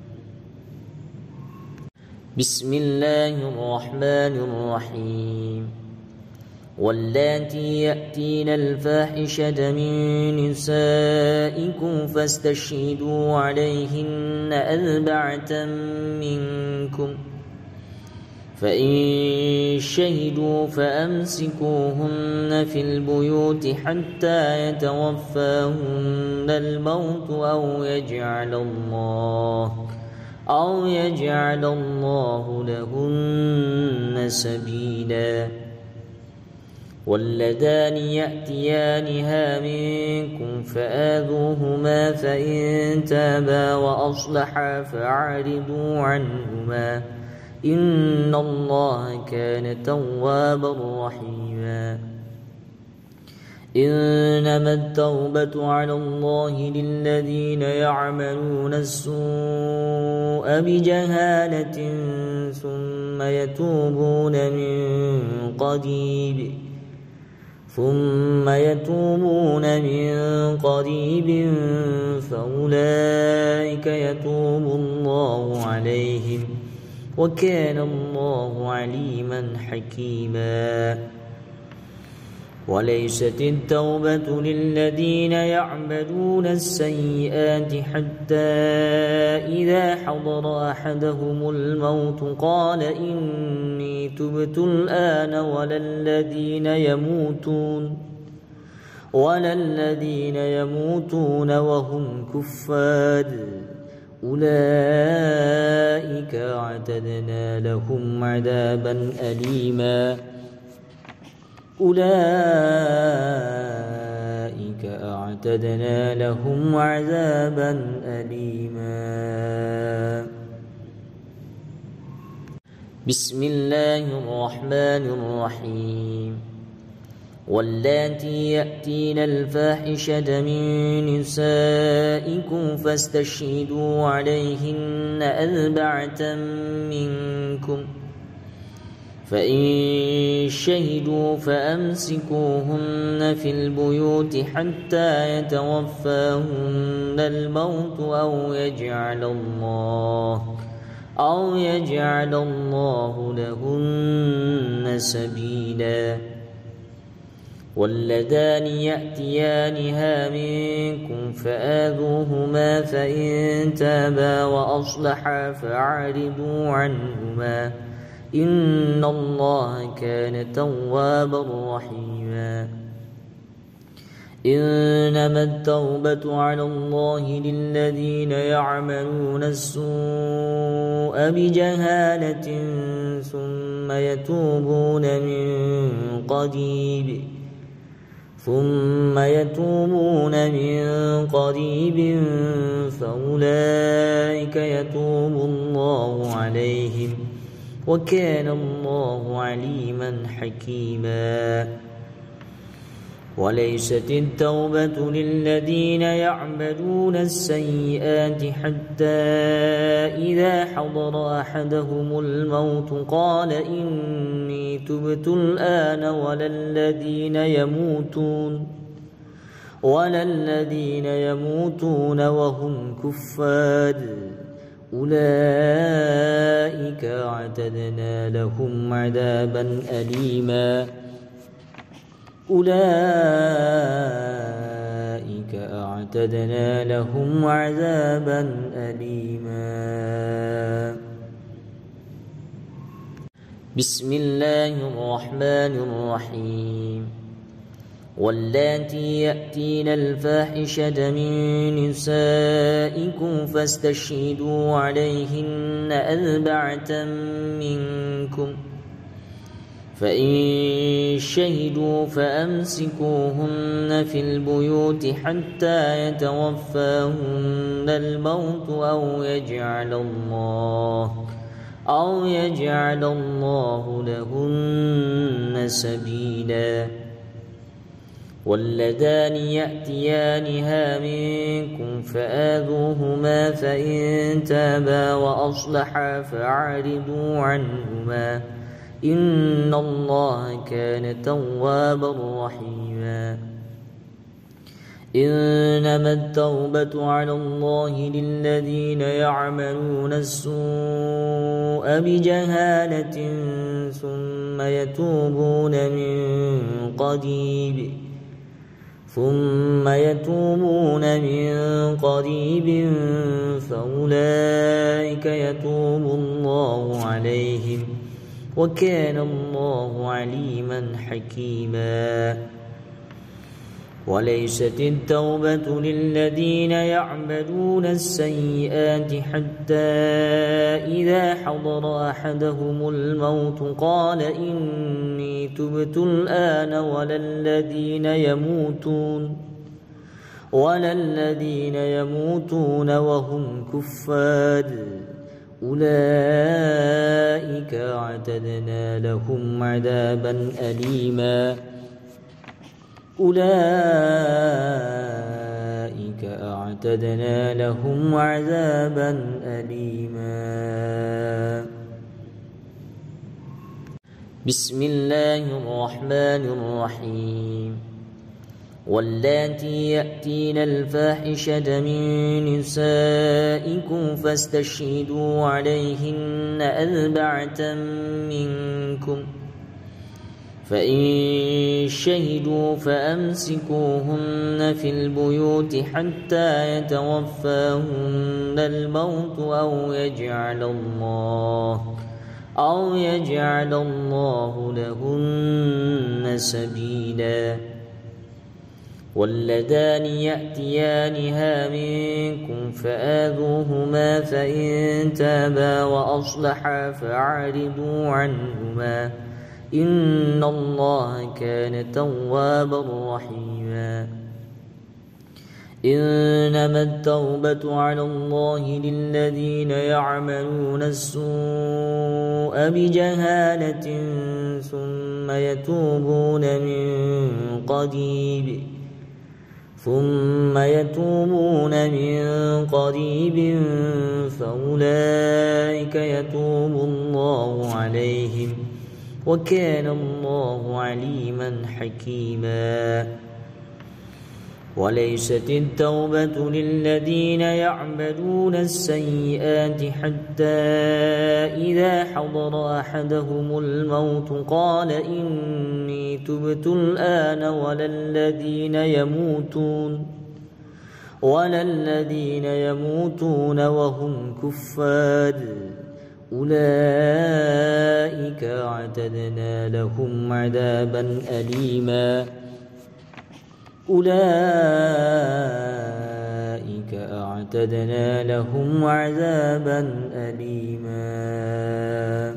بسم الله الرحمن الرحيم واللاتي يأتين الفاحشة من نسائكم فاستشهدوا عليهن أربعة منكم فإن شهدوا فأمسكوهن في البيوت حتى يتوفاهن الموت أو يجعل الله لهن سبيلا واللذان يأتيانها منكم فآذوهما فإن تابا وأصلحا فأعرضوا عنهما إن الله كان توابا رحيما إنما التوبة على الله للذين يعملون السوء بجهالة ثم يتوبون من قريب فأولئك يتوب الله عليهم وكان الله عليما حكيما وليست التوبة للذين يعملون السيئات حتى إذا حضر أحدهم الموت قال إني تبت الآن ولا الذين يموتون وهم كفار أولئك أعتدنا لهم عذابا أليما بسم الله الرحمن الرحيم واللاتي يأتين الفاحشة من نسائكم فاستشهدوا عليهن أربعة منكم فإن شهدوا فأمسكوهن في البيوت حتى يتوفاهن الموت أو يجعل الله لهن سبيلا واللذان يأتيانها منكم فآذوهما فإن تابا وأصلحا فأعرضوا عنهما إن الله كان توابا رحيما إنما التوبة على الله للذين يعملون السوء بجهالة ثم يتوبون من قريب فأولئك يتوب الله عليهم وكان الله عليما حكيما وليست التوبة للذين يعملون السيئات حتى إذا حضر أحدهم الموت قال إني تبت الآن ولا الذين يموتون وهم كفار أولئك أعتدنا لهم عذابا أليما أولئك أعتدنا لهم عذابا أليما. بسم الله الرحمن الرحيم. واللاتي يأتين الفاحشة من نسائكم فاستشهدوا عليهن أربعة منكم فإن شهدوا فأمسكوهن في البيوت حتى يتوفاهن الموت أو يجعل الله لهن سبيلا. واللذان يأتيانها منكم فآذوهما فإن تابا وأصلحا فأعرضوا عنهما إن الله كان توابا رحيما. إنما التوبة على الله للذين يعملون السوء بجهالة ثم يتوبون من قريب فأولئك يتوب الله عليهم وكان الله عليما حكيما. وليست التوبة للذين يعملون السيئات حتى إذا حضر أحدهم الموت قال إني تبت الآن ولا الذين يموتون وهم كفار أولئك أعتدنا لهم عذابا أليما أولئك أعتدنا لهم عذابا أليما. بسم الله الرحمن الرحيم. واللاتي يأتين الفاحشة من نسائكم فاستشهدوا عليهن أربعة منكم فإن شهدوا فأمسكوهن في البيوت حتى يتوفاهن الموت أو يجعل الله لهن سبيلا. واللذان يأتيانها منكم فآذوهما فإن تابا وأصلحا فأعرضوا عنهما إن الله كان توابا رحيما. إنما التوبة على الله للذين يعملون السوء بجهالة ثم يتوبون من قريب فأولئك يتوب الله عليهم وكان الله عليما حكيما. وليست التوبة للذين يعملون السيئات حتى إذا حضر أحدهم الموت قال إني تبت الآن ولا الذين يموتون وهم كفار أولئك أعتدنا لهم عذابا أليما أولئك أعتدنا لهم عذابا أليما.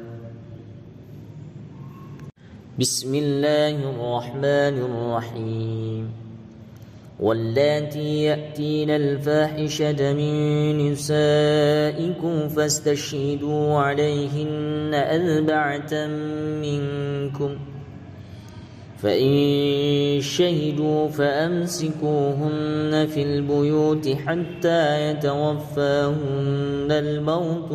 بسم الله الرحمن الرحيم. واللاتي يأتين الفاحشة من نسائكم فاستشهدوا عليهن أربعة منكم فإن شهدوا فأمسكوهن في البيوت حتى يتوفاهن الموت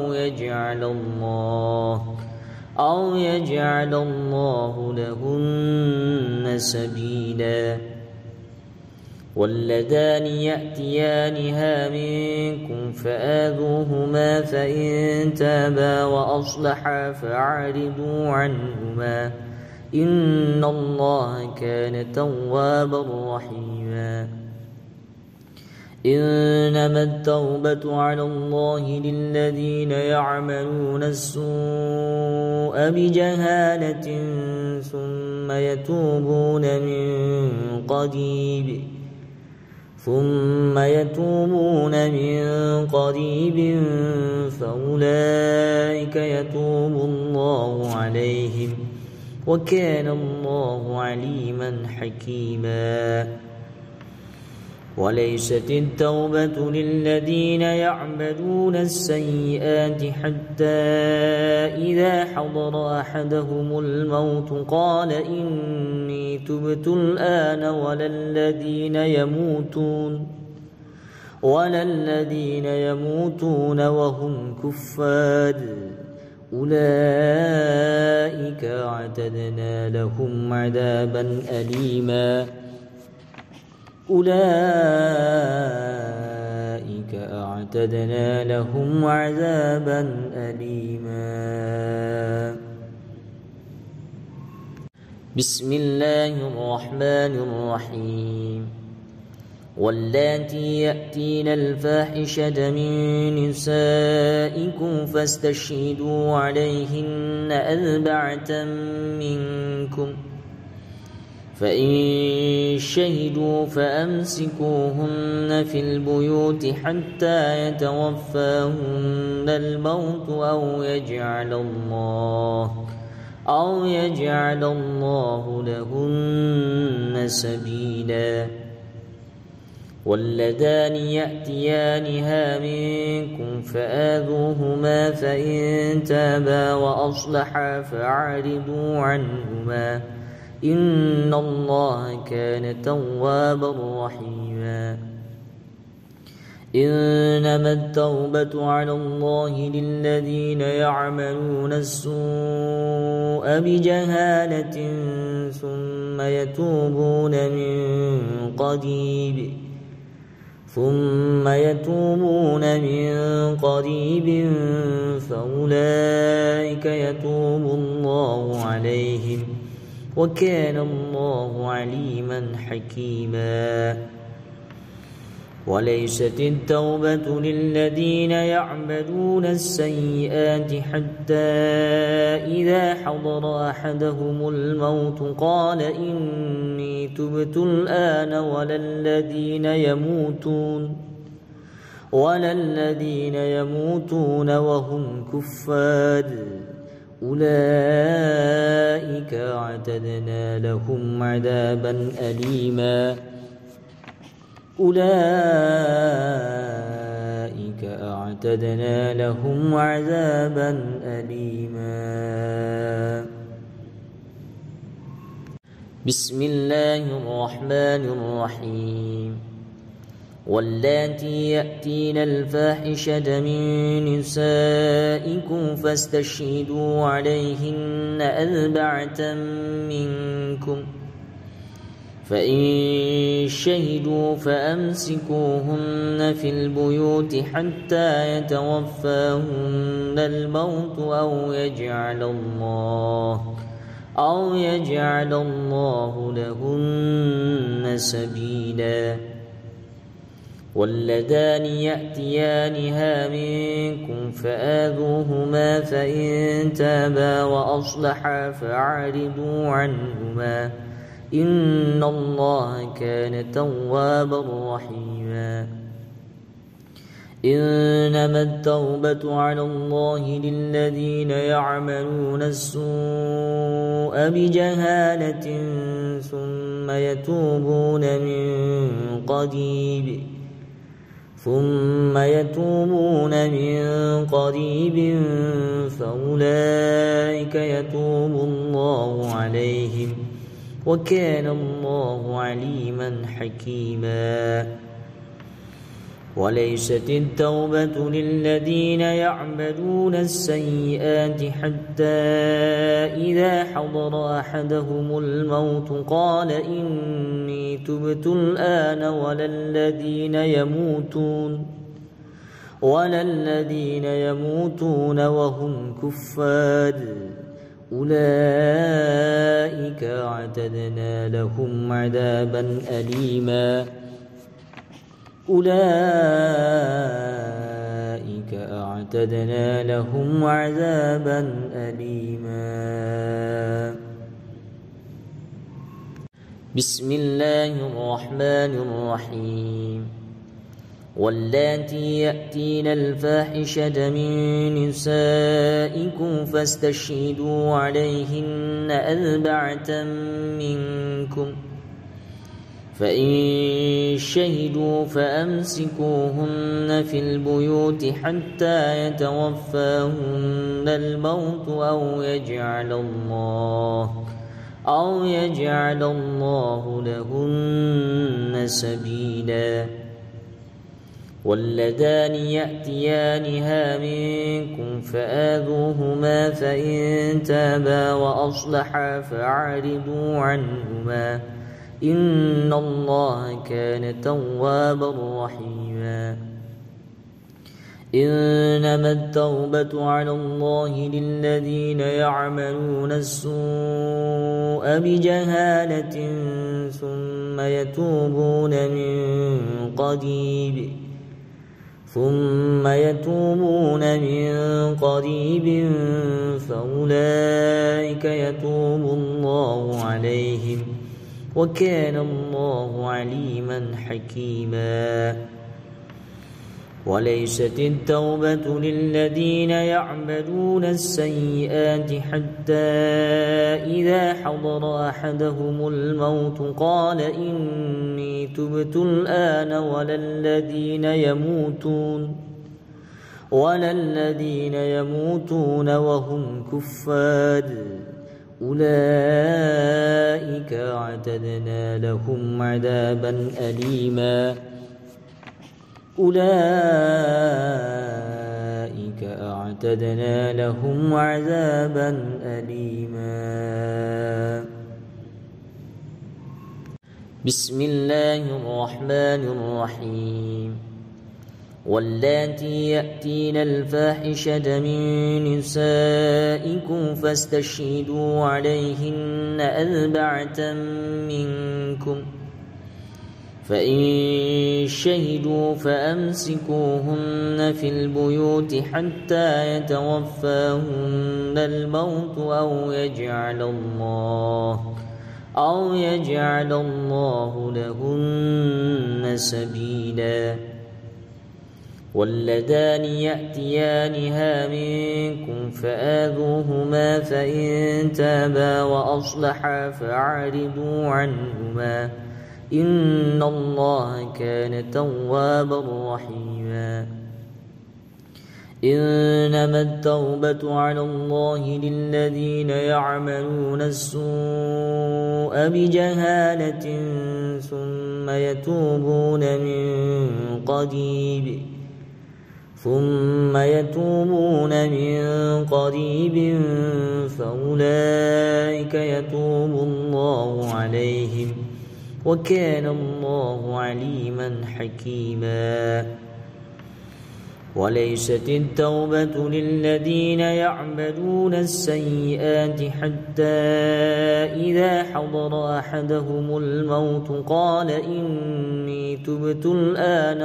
أو يجعل الله لهن سبيلا. واللذان يأتيانها منكم فآذوهما فإن تابا وأصلحا فأعرضوا عنهما إن الله كان توابا رحيما إنما التوبة على الله للذين يعملون السوء بجهالة ثم يتوبون من قريب فأولئك يتوب الله عليهم وكان الله عليما حكيما وليست التوبة للذين يعملون السيئات حتى إذا حضر أحدهم الموت قال إني تبت الآن ولا الذين يموتون وهم كفار أولئك أعتدنا لهم عذابا أليما بسم الله الرحمن الرحيم واللاتي يأتين الفاحشة من نسائكم فاستشهدوا عليهن أربعة منكم فإن شهدوا فأمسكوهن في البيوت حتى يتوفاهن الموت أو يجعل الله لهن سبيلا واللذان يأتيانها منكم فآذوهما فإن تابا وأصلحا فأعرضوا عنهما إن الله كان توابا رحيما إنما التوبة على الله للذين يعملون السوء بجهالة ثم يتوبون من قريب فأولئك يتوب الله عليهم وكان الله عليما حكيما وليست التوبة للذين يعملون السيئات حتى إذا حضر أحدهم الموت قال إني تبت الآن ولا الذين يموتون وهم كفار أولئك أعتدنا لهم عذابا أليما بسم الله الرحمن الرحيم واللاتي يأتين الفاحشة من نسائكم فاستشهدوا عليهن أربعة منكم فإن شهدوا فأمسكوهن في البيوت حتى يتوفاهن الموت أو يجعل الله لهن سبيلا واللذان يأتيانها منكم فآذوهما فإن تابا وأصلحا فأعرضوا عنهما إن الله كان توابا رحيما إنما التوبة على الله للذين يعملون السوء بجهالة ثم يتوبون من قريب فأولئك يتوب الله عليهم وكان الله عليما حكيما وليست التوبة للذين يعملون السيئات حتى إذا حضر أحدهم الموت قال إني تبت الآن ولا الذين يموتون وهم كفار أولئك أعتدنا لهم عذابا أليما بسم الله الرحمن الرحيم واللاتي يأتين الفاحشة من نسائكم فاستشهدوا عليهن 4 منكم فإن شهدوا فأمسكوهن في البيوت حتى يتوفاهن الموت أو يجعل الله لهن سبيلا واللذان يأتيانها منكم فآذوهما فإن تابا وأصلحا فأعرضوا عنهما إن الله كان توابا رحيما إنما التوبة على الله للذين يعملون السوء بجهالة ثم يتوبون من قريب فأولئك يتوب الله عليهم وكان الله عليما حكيما وليست التوبة للذين يعملون السيئات حتى إذا حضر أحدهم الموت قال إني تبت الآن ولا الذين يموتون وهم كفار أولئك أعتدنا لهم عذابا أليما بسم الله الرحمن الرحيم واللاتي يأتين الفاحشة من نسائكم فاستشهدوا عليهن 4 منكم فإن شهدوا فأمسكوهن في البيوت حتى يتوفاهن الموت أو يجعل الله لهن سبيلا واللذان يأتيانها منكم فآذوهما فإن تابا وأصلحا فأعرضوا عنهما إن الله كان توابا رحيما إنما التوبة على الله للذين يعملون السوء بجهالة ثم يتوبون من قريب فأولئك يتوب الله عليهم وكان الله عليما حكيما وليست التوبة للذين يعملون السيئات حتى إذا حضر أحدهم الموت قال إني تبت الآن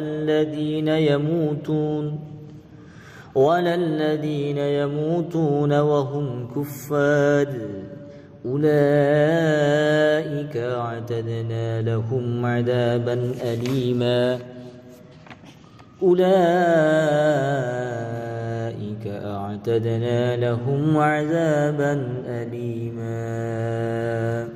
ولا الذين يموتون وهم كفار أولئك أعتدنا لهم عذابا أليما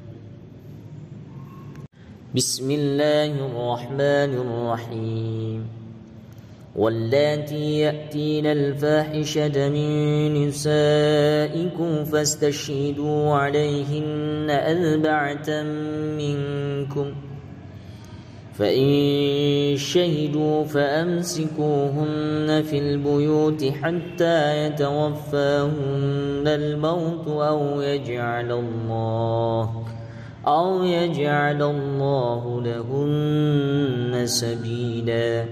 بسم الله الرحمن الرحيم واللاتي يأتين الفاحشة من نسائكم فاستشهدوا عليهن 4 منكم فإن شهدوا فأمسكوهن في البيوت حتى يتوفاهن الموت أو يجعل الله لهن سبيلا.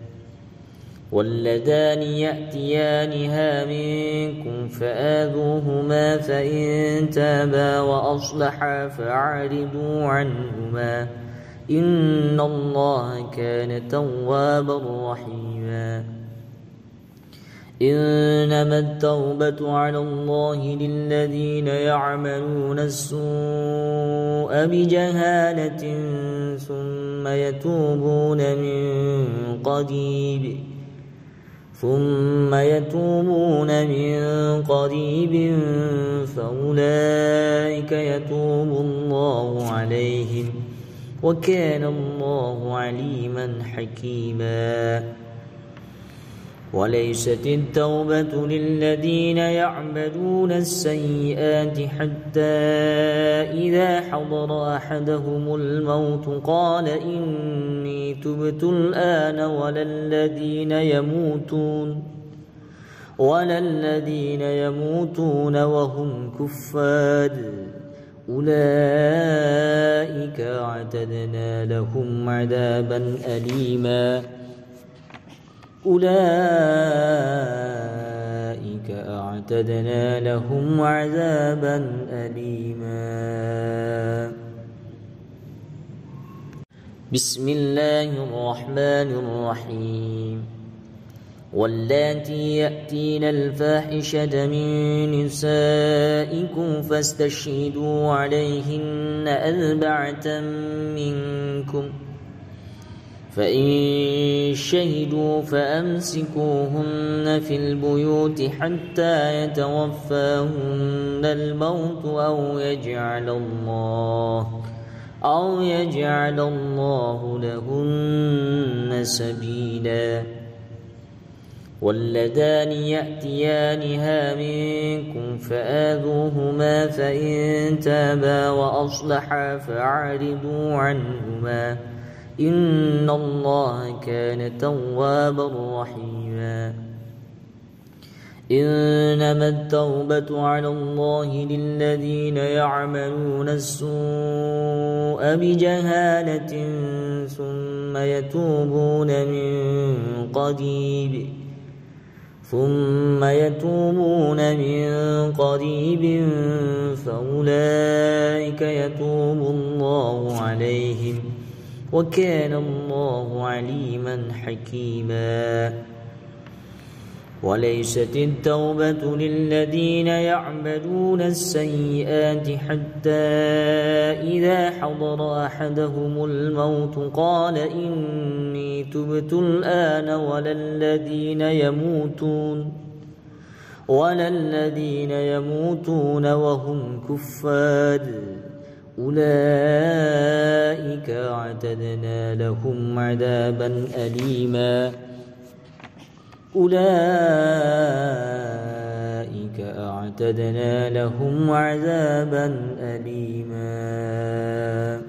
واللذان يأتيانها منكم فآذوهما فإن تابا وأصلحا فأعرضوا عنهما إن الله كان توابا رحيما. إنما التوبة على الله للذين يعملون السوء بجهالة ثم يتوبون من قريب فأولئك يتوب الله عليهم وكان الله عليما حكيما. وليست التوبة للذين يعملون السيئات حتى إذا حضر أحدهم الموت قال إني تبت الآن ولا الذين يموتون وهم كفار أولئك أعتدنا لهم عذابا أليما. بسم الله الرحمن الرحيم. واللاتي يأتين الفاحشة من نسائكم فاستشهدوا عليهن 4 منكم فإن شهدوا فأمسكوهن في البيوت حتى يتوفاهن الموت أو يجعل الله لهن سبيلا. واللذان يأتيانها منكم فآذوهما فإن تابا وأصلحا فأعرضوا عنهما إن الله كان توابا رحيما. إنما التوبة على الله للذين يعملون السوء بجهالة ثم يتوبون من قريب فأولئك يتوب الله عليهم وكان الله عليما حكيما. وليست التوبة للذين يعملون السيئات حتى إذا حضر أحدهم الموت قال إني تبت الآن ولا الذين يموتون وهم كفار أولئك أعتدنا لهم عذابا أليما.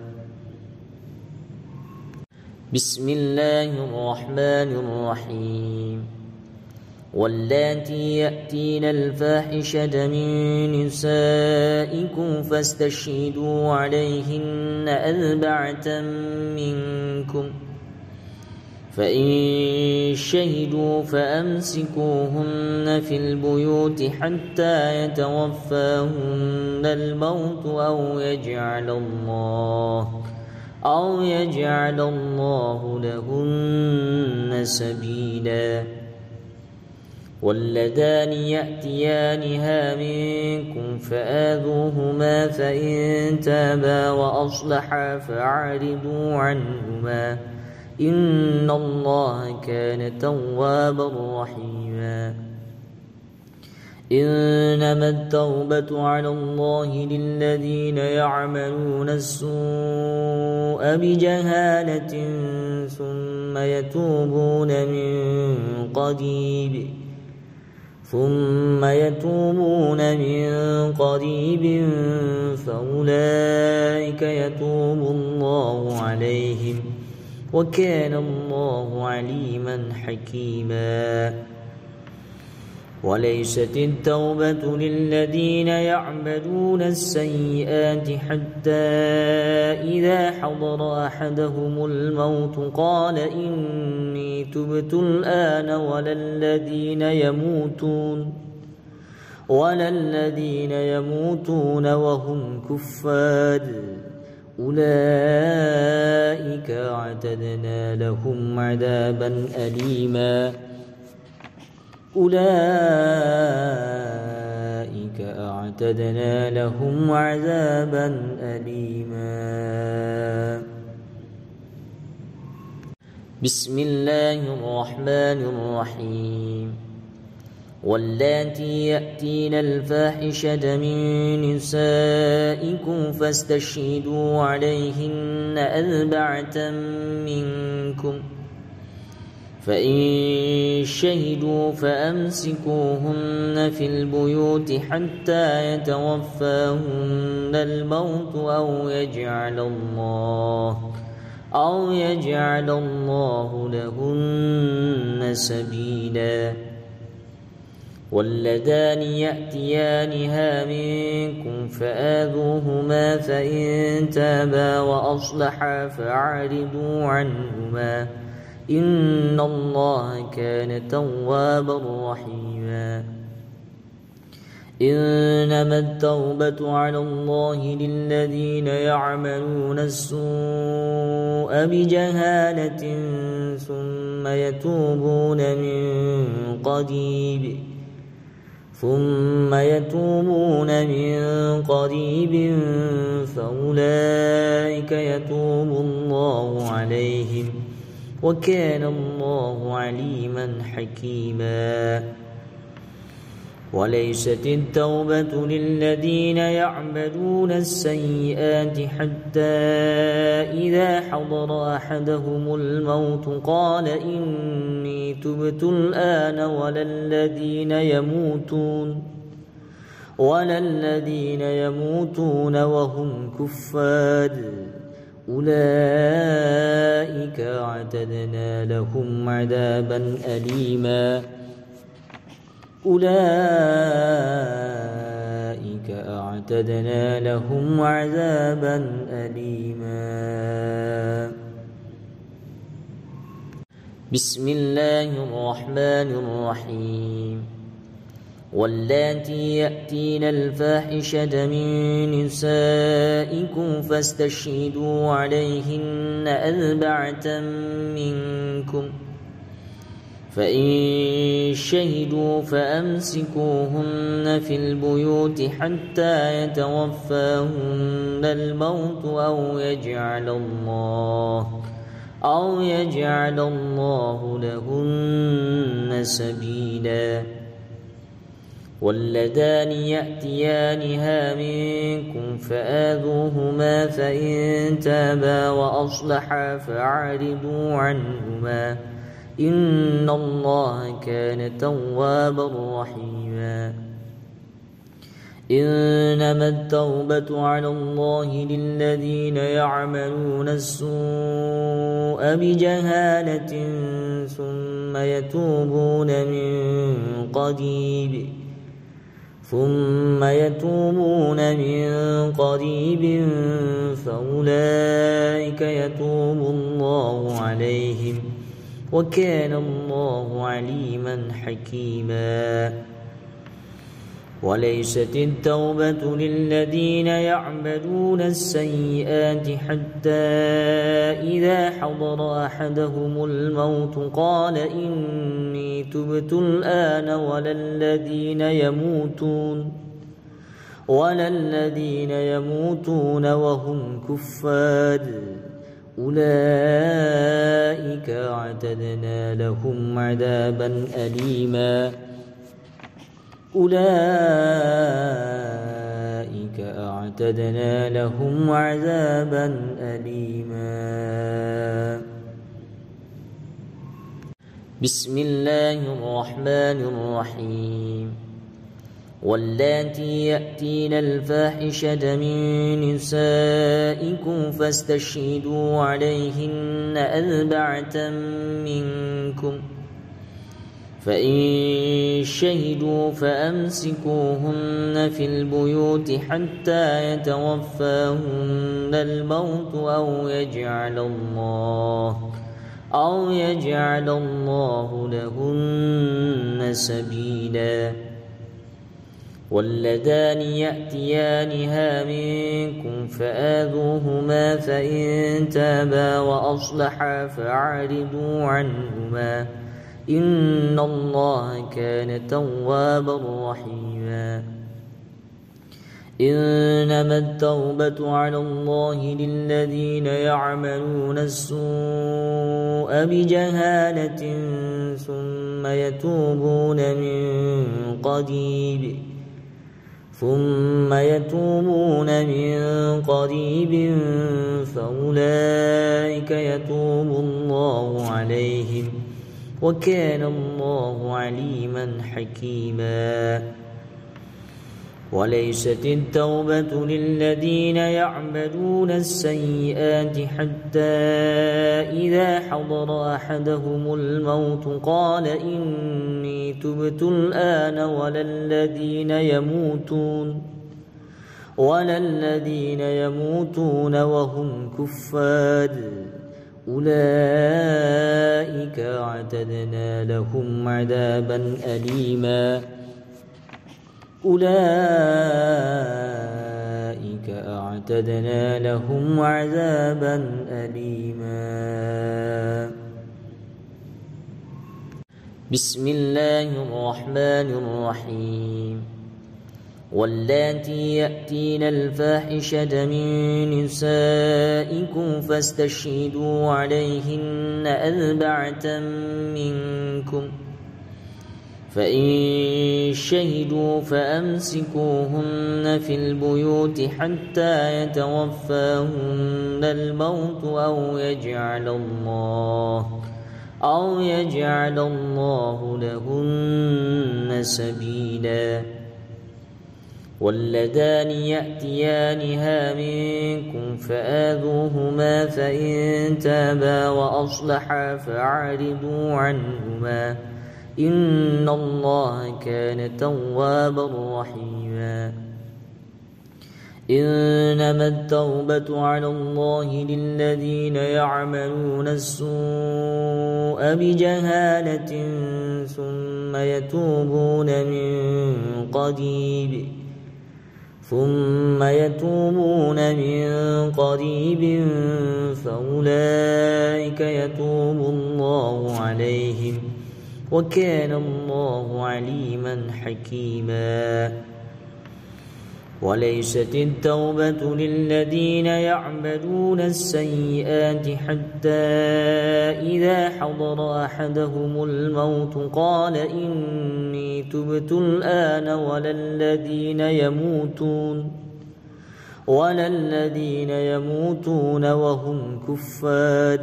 بسم الله الرحمن الرحيم. واللاتي يأتين الفاحشة من نسائكم فاستشهدوا عليهن 4 منكم فإن شهدوا فأمسكوهن في البيوت حتى يتوفاهن الموت أو يجعل الله لهن سبيلا. واللذان يأتيانها منكم فآذوهما فإن تابا وأصلحا فأعرضوا عنهما إن الله كان توابا رحيما. إنما التوبة على الله للذين يعملون السوء بجهالة ثم يتوبون من قريب فأولئك يتوب الله عليهم وكان الله عليما حكيما. وليست التوبة للذين يعملون السيئات حتى إذا حضر أحدهم الموت قال إني تبت الآن ولا الذين يموتون وهم كفار أولئك أعتدنا لهم عذابا أليما. بسم الله الرحمن الرحيم. واللاتي يأتين الفاحشة من نسائكم فاستشهدوا عليهن 4 منكم، فإن شهدوا فأمسكوهن في البيوت حتى يتوفاهن الموت أو يجعل الله لهن سبيلا. واللذان يأتيانها منكم فآذوهما، فإن تابا وأصلحا فأعرضوا عنهما إن الله كان توابا رحيما. إنما التوبة على الله للذين يعملون السوء بجهالة ثم يتوبون من قريب فأولئك يتوب الله عليهم وكان الله عليما حكيما. وليست التوبة للذين يعملون السيئات حتى إذا حضر أحدهم الموت قال إني تبت الآن ولا الذين يموتون وهم كفار أولئك أعتدنا لهم عذابا أليما. بسم الله الرحمن الرحيم. واللاتي يأتين الفاحشة من نسائكم فاستشهدوا عليهن 4 منكم، فإن شهدوا فأمسكوهن في البيوت حتى يتوفاهن الموت أو يجعل الله لهن سبيلا. واللذان يأتيانها منكم فآذوهما، فإن تابا وأصلحا فأعرضوا عنهما إن الله كان توابا رحيما. إنما التوبة على الله للذين يعملون السوء بجهالة ثم يتوبون من قريب فأولئك يتوب الله عليهم وكان الله عليما حكيما. وليست التوبة للذين يعملون السيئات حتى إذا حضر أحدهم الموت قال إني تبت الآن ولا الذين يموتون وهم كفار أولئك أعتدنا لهم عذابا أليما. بسم الله الرحمن الرحيم. واللاتي يأتين الفاحشة من نسائكم فاستشهدوا عليهن 4 منكم، فإن شهدوا فأمسكوهن في البيوت حتى يتوفاهن الموت أو يجعل الله لهن سبيلا. واللذان يأتيانها منكم فآذوهما، فإن تابا وأصلحا فأعرضوا عنهما، إن الله كان توابا رحيما. إنما التوبة على الله للذين يعملون السوء بجهالة ثم يتوبون من قريب فأولئك يتوب الله عليهم، وكان الله عليما حكيما. وليست التوبة للذين يعملون السيئات حتى إذا حضر أحدهم الموت قال إني تبت الآن، ولا الذين يموتون وهم كفار، أولئك أعتدنا لهم عذابا أليما. بسم الله الرحمن الرحيم. واللاتي يأتين الفاحشة من نسائكم فاستشهدوا عليهن 4 منكم، فإن شهدوا فأمسكوهن في البيوت حتى يتوفاهن الموت أو يجعل الله لهن سبيلا. واللذان يأتيانها منكم فآذوهما، فإن تابا وأصلحا فأعرضوا عنهما، إن الله كان توابا رحيما. إنما التوبة على الله للذين يعملون السوء بجهالة ثم يتوبون من قريب فأولئك يتوب الله عليهم، وكان الله عليما حكيما. وليست التوبة للذين يعملون السيئات حتى إذا حضر أحدهم الموت قال إني تبت الآن، ولا الذين يموتون وهم كفار،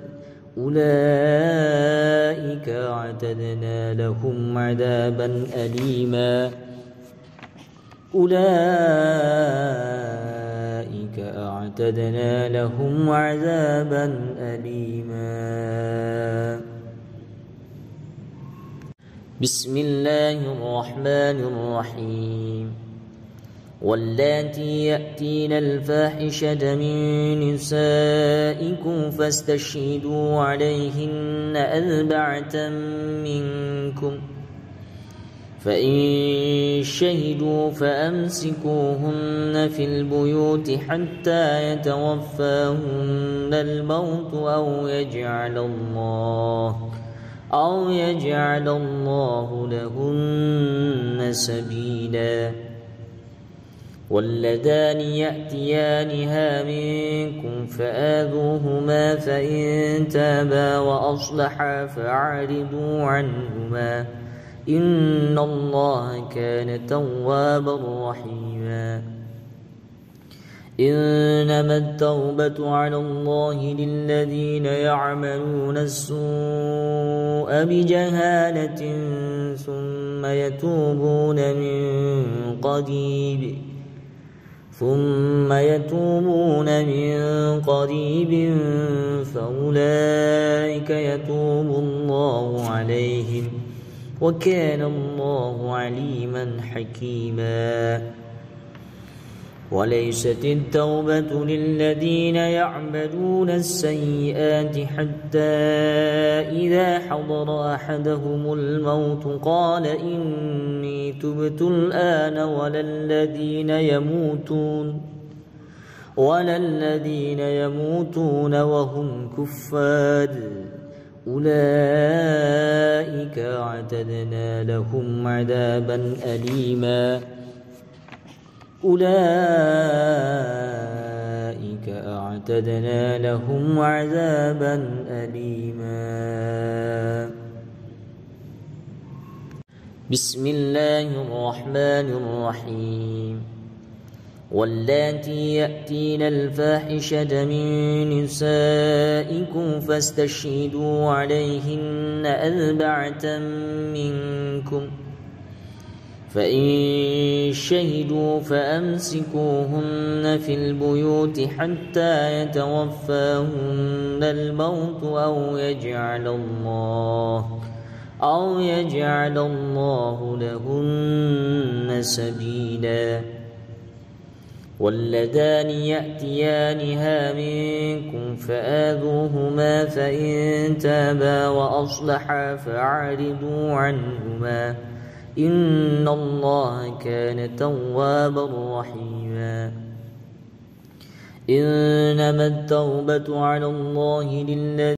أولئك أعتدنا لهم عذابا أليما. بسم الله الرحمن الرحيم. واللاتي يأتين الفاحشة من نسائكم فاستشهدوا عليهن 4 منكم، فإن شهدوا فأمسكوهن في البيوت حتى يتوفاهن الموت أو يجعل الله لهن سبيلا. واللذان يأتيانها منكم فآذوهما، فإن تابا وأصلحا فأعرضوا عنهما، إن الله كان توابا رحيما. إنما التوبة على الله للذين يعملون السوء بجهالة ثم يتوبون من قريب فأولئك يتوب الله عليهم وكان الله عليما حكيما. وليست التوبة للذين يعملون السيئات حتى إذا حضر أحدهم الموت قال إني تبت الآن ولا الذين يموتون وهم كفار أولئك أعتدنا لهم عذابا أليما. بسم الله الرحمن الرحيم. واللاتي يأتين الفاحشة من نسائكم فاستشهدوا عليهن 4 منكم فإن شهدوا فأمسكوهن في البيوت حتى يتوفاهن الموت أو يجعل الله لهن سبيلا. واللذان يأتيانها منكم فآذوهما فإن تابا وأصلحا فأعرضوا عنهما إن الله كان توابا رحيما. إنما التوبة على الله للذين